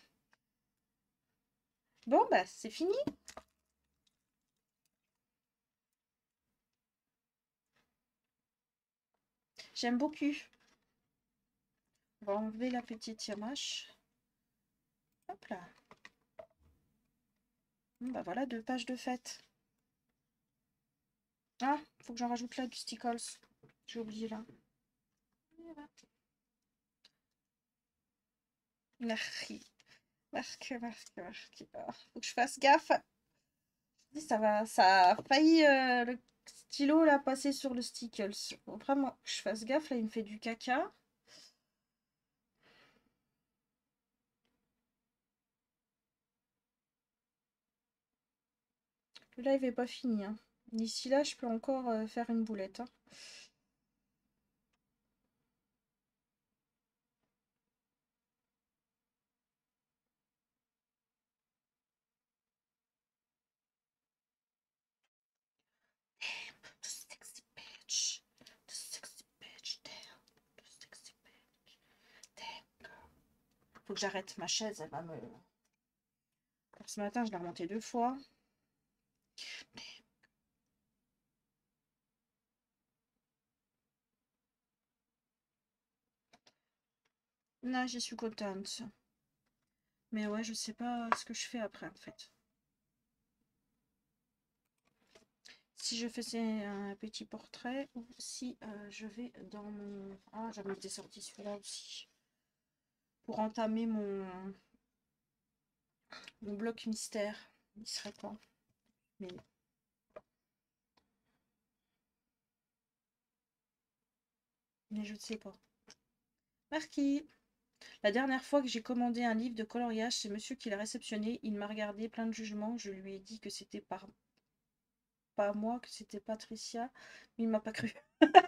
Bon, bah, c'est fini. J'aime beaucoup. On va enlever la petite yamache. Hop là. Bon, bah voilà, 2 pages de fête. Ah, faut que j'en rajoute là du stickles. J'ai oublié là. Merci. Marque. Ah, faut que je fasse gaffe. Ça a failli le stylo là passer sur le stickles. Faut vraiment que je fasse gaffe. Là, il me fait du caca. Le live est pas fini. Hein. D'ici là, je peux encore faire une boulette. Hein. Faut que j'arrête ma chaise, elle va me... Alors, ce matin, je l'ai remontée 2 fois. Là, j'y suis contente. Mais ouais, je sais pas ce que je fais après, en fait. Si je faisais un petit portrait ou si je vais dans mon... Ah, j'avais été sorti celui-là aussi. Pour entamer mon bloc mystère. Il serait quand? Mais je ne sais pas. Marquis. La dernière fois que j'ai commandé un livre de coloriage, c'est monsieur qui l'a réceptionné. Il m'a regardé plein de jugement. Je lui ai dit que c'était pas moi, que c'était Patricia. Mais il m'a pas cru.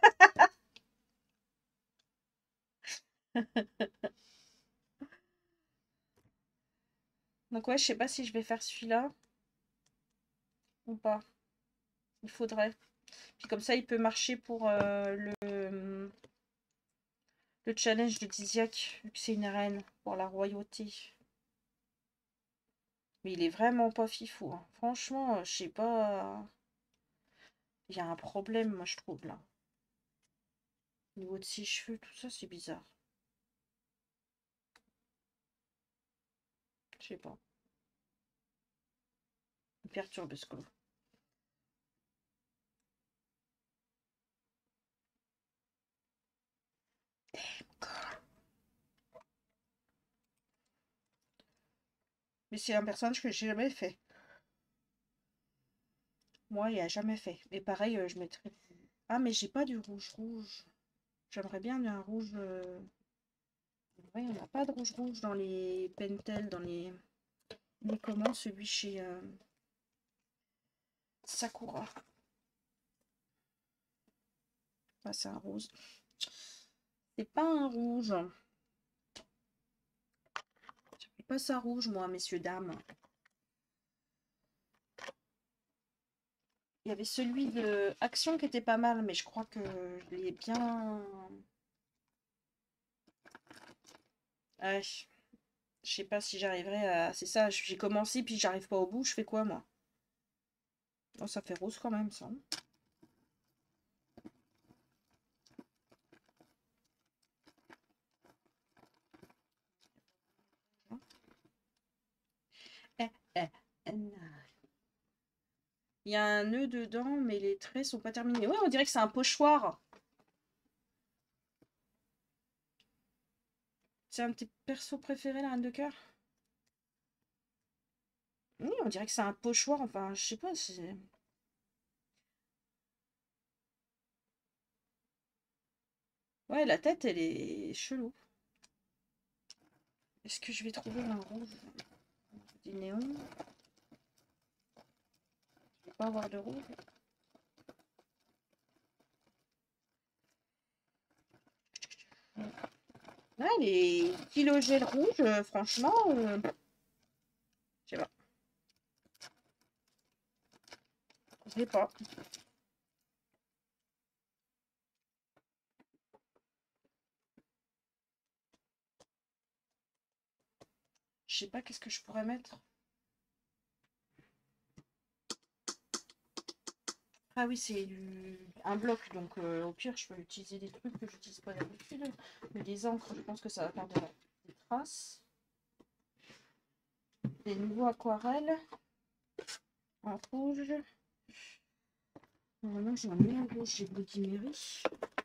Donc ouais, je sais pas si je vais faire celui-là ou pas. Il faudrait. Puis comme ça, il peut marcher pour le challenge de Diziac, vu que c'est une reine pour la royauté. Mais il est vraiment pas fifou, hein. Franchement, je sais pas. Il y a un problème, moi, je trouve, là. Au niveau de ses cheveux, tout ça, c'est bizarre. Je sais pas. Il perturbe ce coup. Mais c'est un personnage que j'ai jamais fait. Moi, il a jamais fait. Et pareil, je mettrais... Ah, mais j'ai pas du rouge rouge. J'aimerais bien un rouge... Ouais, on n'a pas de rouge rouge dans les Pentel, dans les... Mais comment celui chez Sakura? Ah, c'est un rose. C'est pas un rouge. Je pas ça rouge, moi, messieurs, dames. Il y avait celui de Action qui était pas mal, mais je crois que je l'ai bien... Ouais. Je sais pas si j'arriverai à... C'est ça, j'ai commencé, puis j'arrive pas au bout. Je fais quoi, moi? Oh, ça fait rose quand même, ça. Eh, eh, Il y a un nœud dedans, mais les traits sont pas terminés. Ouais, on dirait que c'est un pochoir. C'est un de tes persos préférés, la reine de cœur? Oui, on dirait que c'est un pochoir. Enfin, je sais pas, c'est... Ouais, la tête, elle est chelou. Est-ce que je vais trouver un rouge? Du néon? Je vais pas avoir de rouge. Ah, les kilogels rouges, franchement, je sais pas. Je l'ai pas. Je sais pas qu'est-ce que je pourrais mettre. Ah oui, c'est un bloc, donc au pire, je peux utiliser des trucs que j'utilise pas d'habitude. Mais les encres, je pense que ça va faire des traces. Des nouveaux aquarelles en rouge. Normalement, j'en ai un rouge chez Bloody Mary.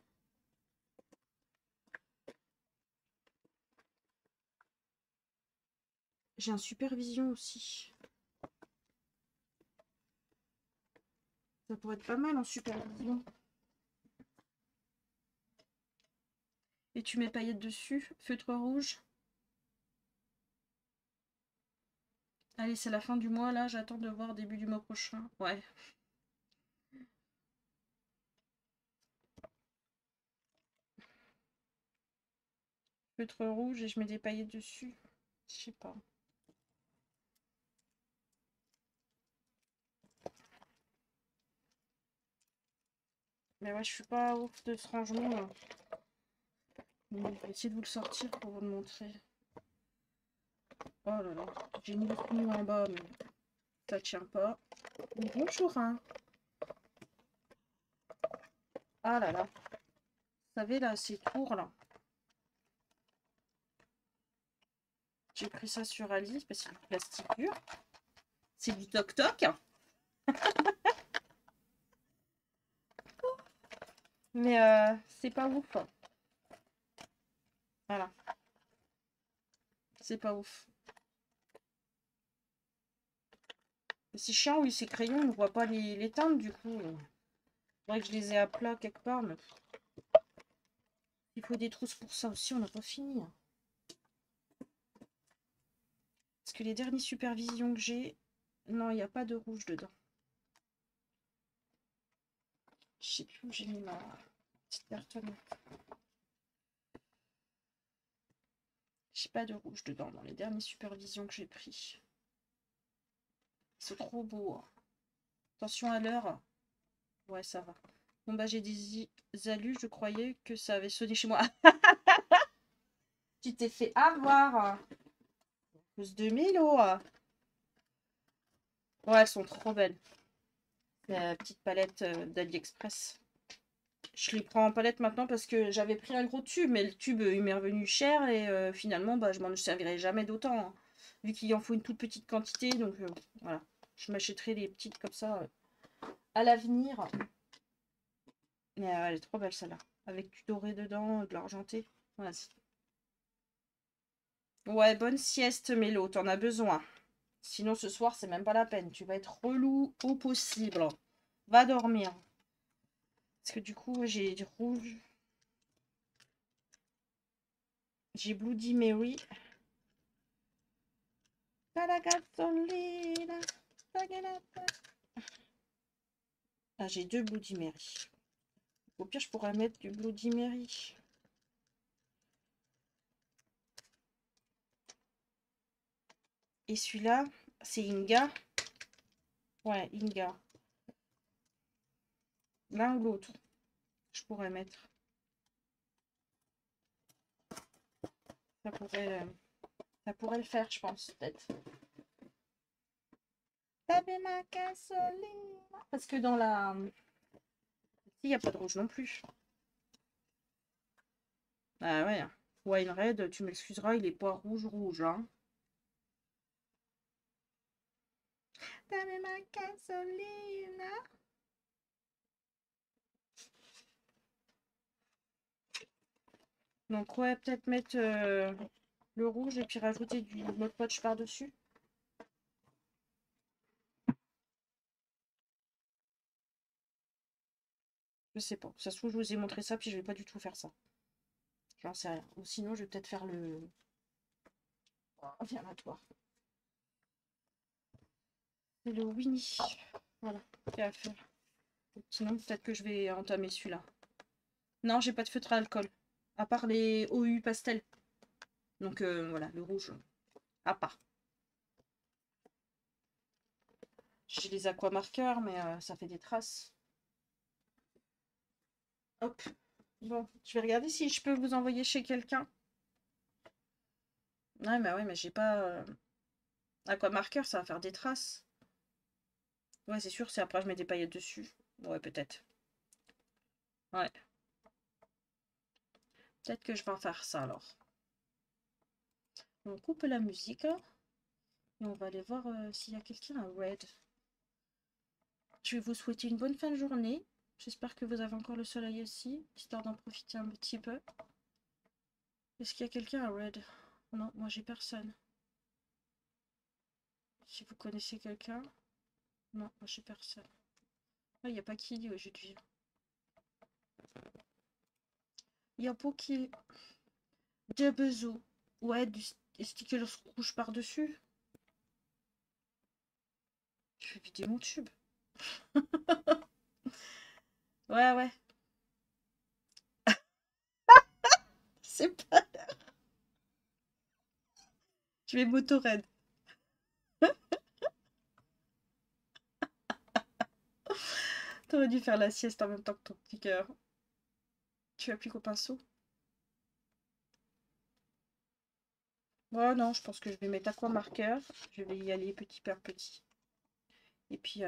J'ai un supervision aussi. Ça pourrait être pas mal en supervision. Et tu mets paillettes dessus, feutre rouge. Allez, c'est la fin du mois là, j'attends de voir début du mois prochain. Ouais. Feutre rouge et je mets des paillettes dessus. Je sais pas. Mais ouais, je suis pas ouf de ce rangement là. Donc, je vais essayer de vous le sortir pour vous le montrer. Oh là là, j'ai mis le clignon en bas, mais ça tient pas. Bonjour, hein. Ah là là. Vous savez, là, ces tours, là. J'ai pris ça sur Alice, parce que c'est du plastique dur. C'est du toc-toc. Mais c'est pas ouf. Voilà. C'est pas ouf. C'est chiant, oui, ces crayons, on ne voit pas les teintes, du coup. Faudrait que je les ai à plat quelque part, mais il faut des trousses pour ça aussi, on n'a pas fini. Parce que les dernières supervisions que j'ai, non, il n'y a pas de rouge dedans. Je sais plus où j'ai mis ma petite cartonne. J'ai pas de rouge dedans dans les dernières supervisions que j'ai pris. C'est trop beau. Hein. Attention à l'heure. Ouais, ça va. Bon, bah, j'ai des alus, je croyais que ça avait sonné chez moi. Tu t'es fait avoir. Plus de 1000 oh. Ouais, elles sont trop belles. La petite palette d'AliExpress. Je les prends en palette maintenant parce que j'avais pris un gros tube, mais le tube il m'est revenu cher et finalement bah, je m'en servirai jamais d'autant. Hein, vu qu'il en faut une toute petite quantité, donc voilà. Je m'achèterai des petites comme ça à l'avenir. Mais elle est trop belle celle-là. Avec du doré dedans, de l'argenté. Vas-y. Ouais, bonne sieste Mélo, t'en as besoin. Sinon ce soir c'est même pas la peine. Tu vas être relou au possible. Va dormir. Parce que du coup j'ai du rouge. J'ai Bloody Mary. La gasolina. Ah, j'ai deux Bloody Mary. Au pire, je pourrais mettre du Bloody Mary. Et celui-là, c'est Inga. Ouais, Inga. L'un ou l'autre. Je pourrais mettre. Ça pourrait le faire, je pense, peut-être. T'avais ma gasolina. Parce que dans la... Il n'y a pas de rouge non plus. Ah ouais. Wine Red, tu m'excuseras, il est pas rouge, hein. T'avais ma gasolina. Donc ouais, peut-être mettre le rouge et puis rajouter du Mod Podge par-dessus. Je sais pas. Ça se trouve, je vous ai montré ça, puis je vais pas du tout faire ça. J'en sais rien. Ou sinon, je vais peut-être faire le... Oh, viens là, toi. C'est le Winnie. Voilà. Il y a à faire. Sinon, peut-être que je vais entamer celui-là. Non, j'ai pas de feutre à alcool. À part les OU pastel. Donc voilà, le rouge. À part. J'ai les aquamarqueurs, mais ça fait des traces. Hop. Bon, je vais regarder si je peux vous envoyer chez quelqu'un. Ouais, mais j'ai pas... Aquamarqueur, ça va faire des traces. Ouais, c'est sûr, c'est après je mets des paillettes dessus. Ouais, peut-être. Ouais. Peut-être que je vais en faire ça alors. On coupe la musique. Et on va aller voir s'il y a quelqu'un à Red. Je vais vous souhaiter une bonne fin de journée. J'espère que vous avez encore le soleil aussi, histoire d'en profiter un petit peu. Est-ce qu'il y a quelqu'un à Red? Non, moi j'ai personne. Si vous connaissez quelqu'un. Non, moi j'ai personne. Ah, il n'y a pas Killy aujourd'hui. Il y a pas Killy. Des besoins. Ouais, des stickers rouges par-dessus. Je vais vider mon tube. Ouais. C'est pas... Je vais moto-raid. T'aurais dû faire la sieste en même temps que ton petit cœur. Tu appliques au pinceau. Oh non, je pense que je vais mettre aqua marqueur. Je vais y aller petit par petit. Et puis,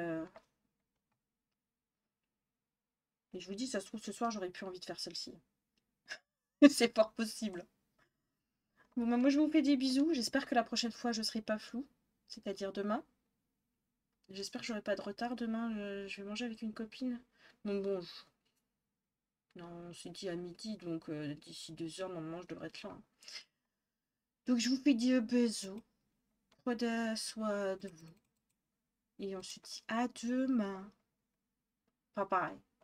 et je vous dis, ça se trouve, ce soir, j'aurais plus envie de faire celle-ci. C'est pas possible. Bon, bah, moi, je vous fais des bisous. J'espère que la prochaine fois, je serai pas floue. C'est-à-dire demain. J'espère que j'aurai pas de retard demain. Je vais manger avec une copine. Bon, non, on s'est dit à midi, donc d'ici 2 heures, normalement, je devrais être là, hein. Donc, je vous fais des bisous. Prenez soin de vous. Et on se dit à demain. Pas pareil.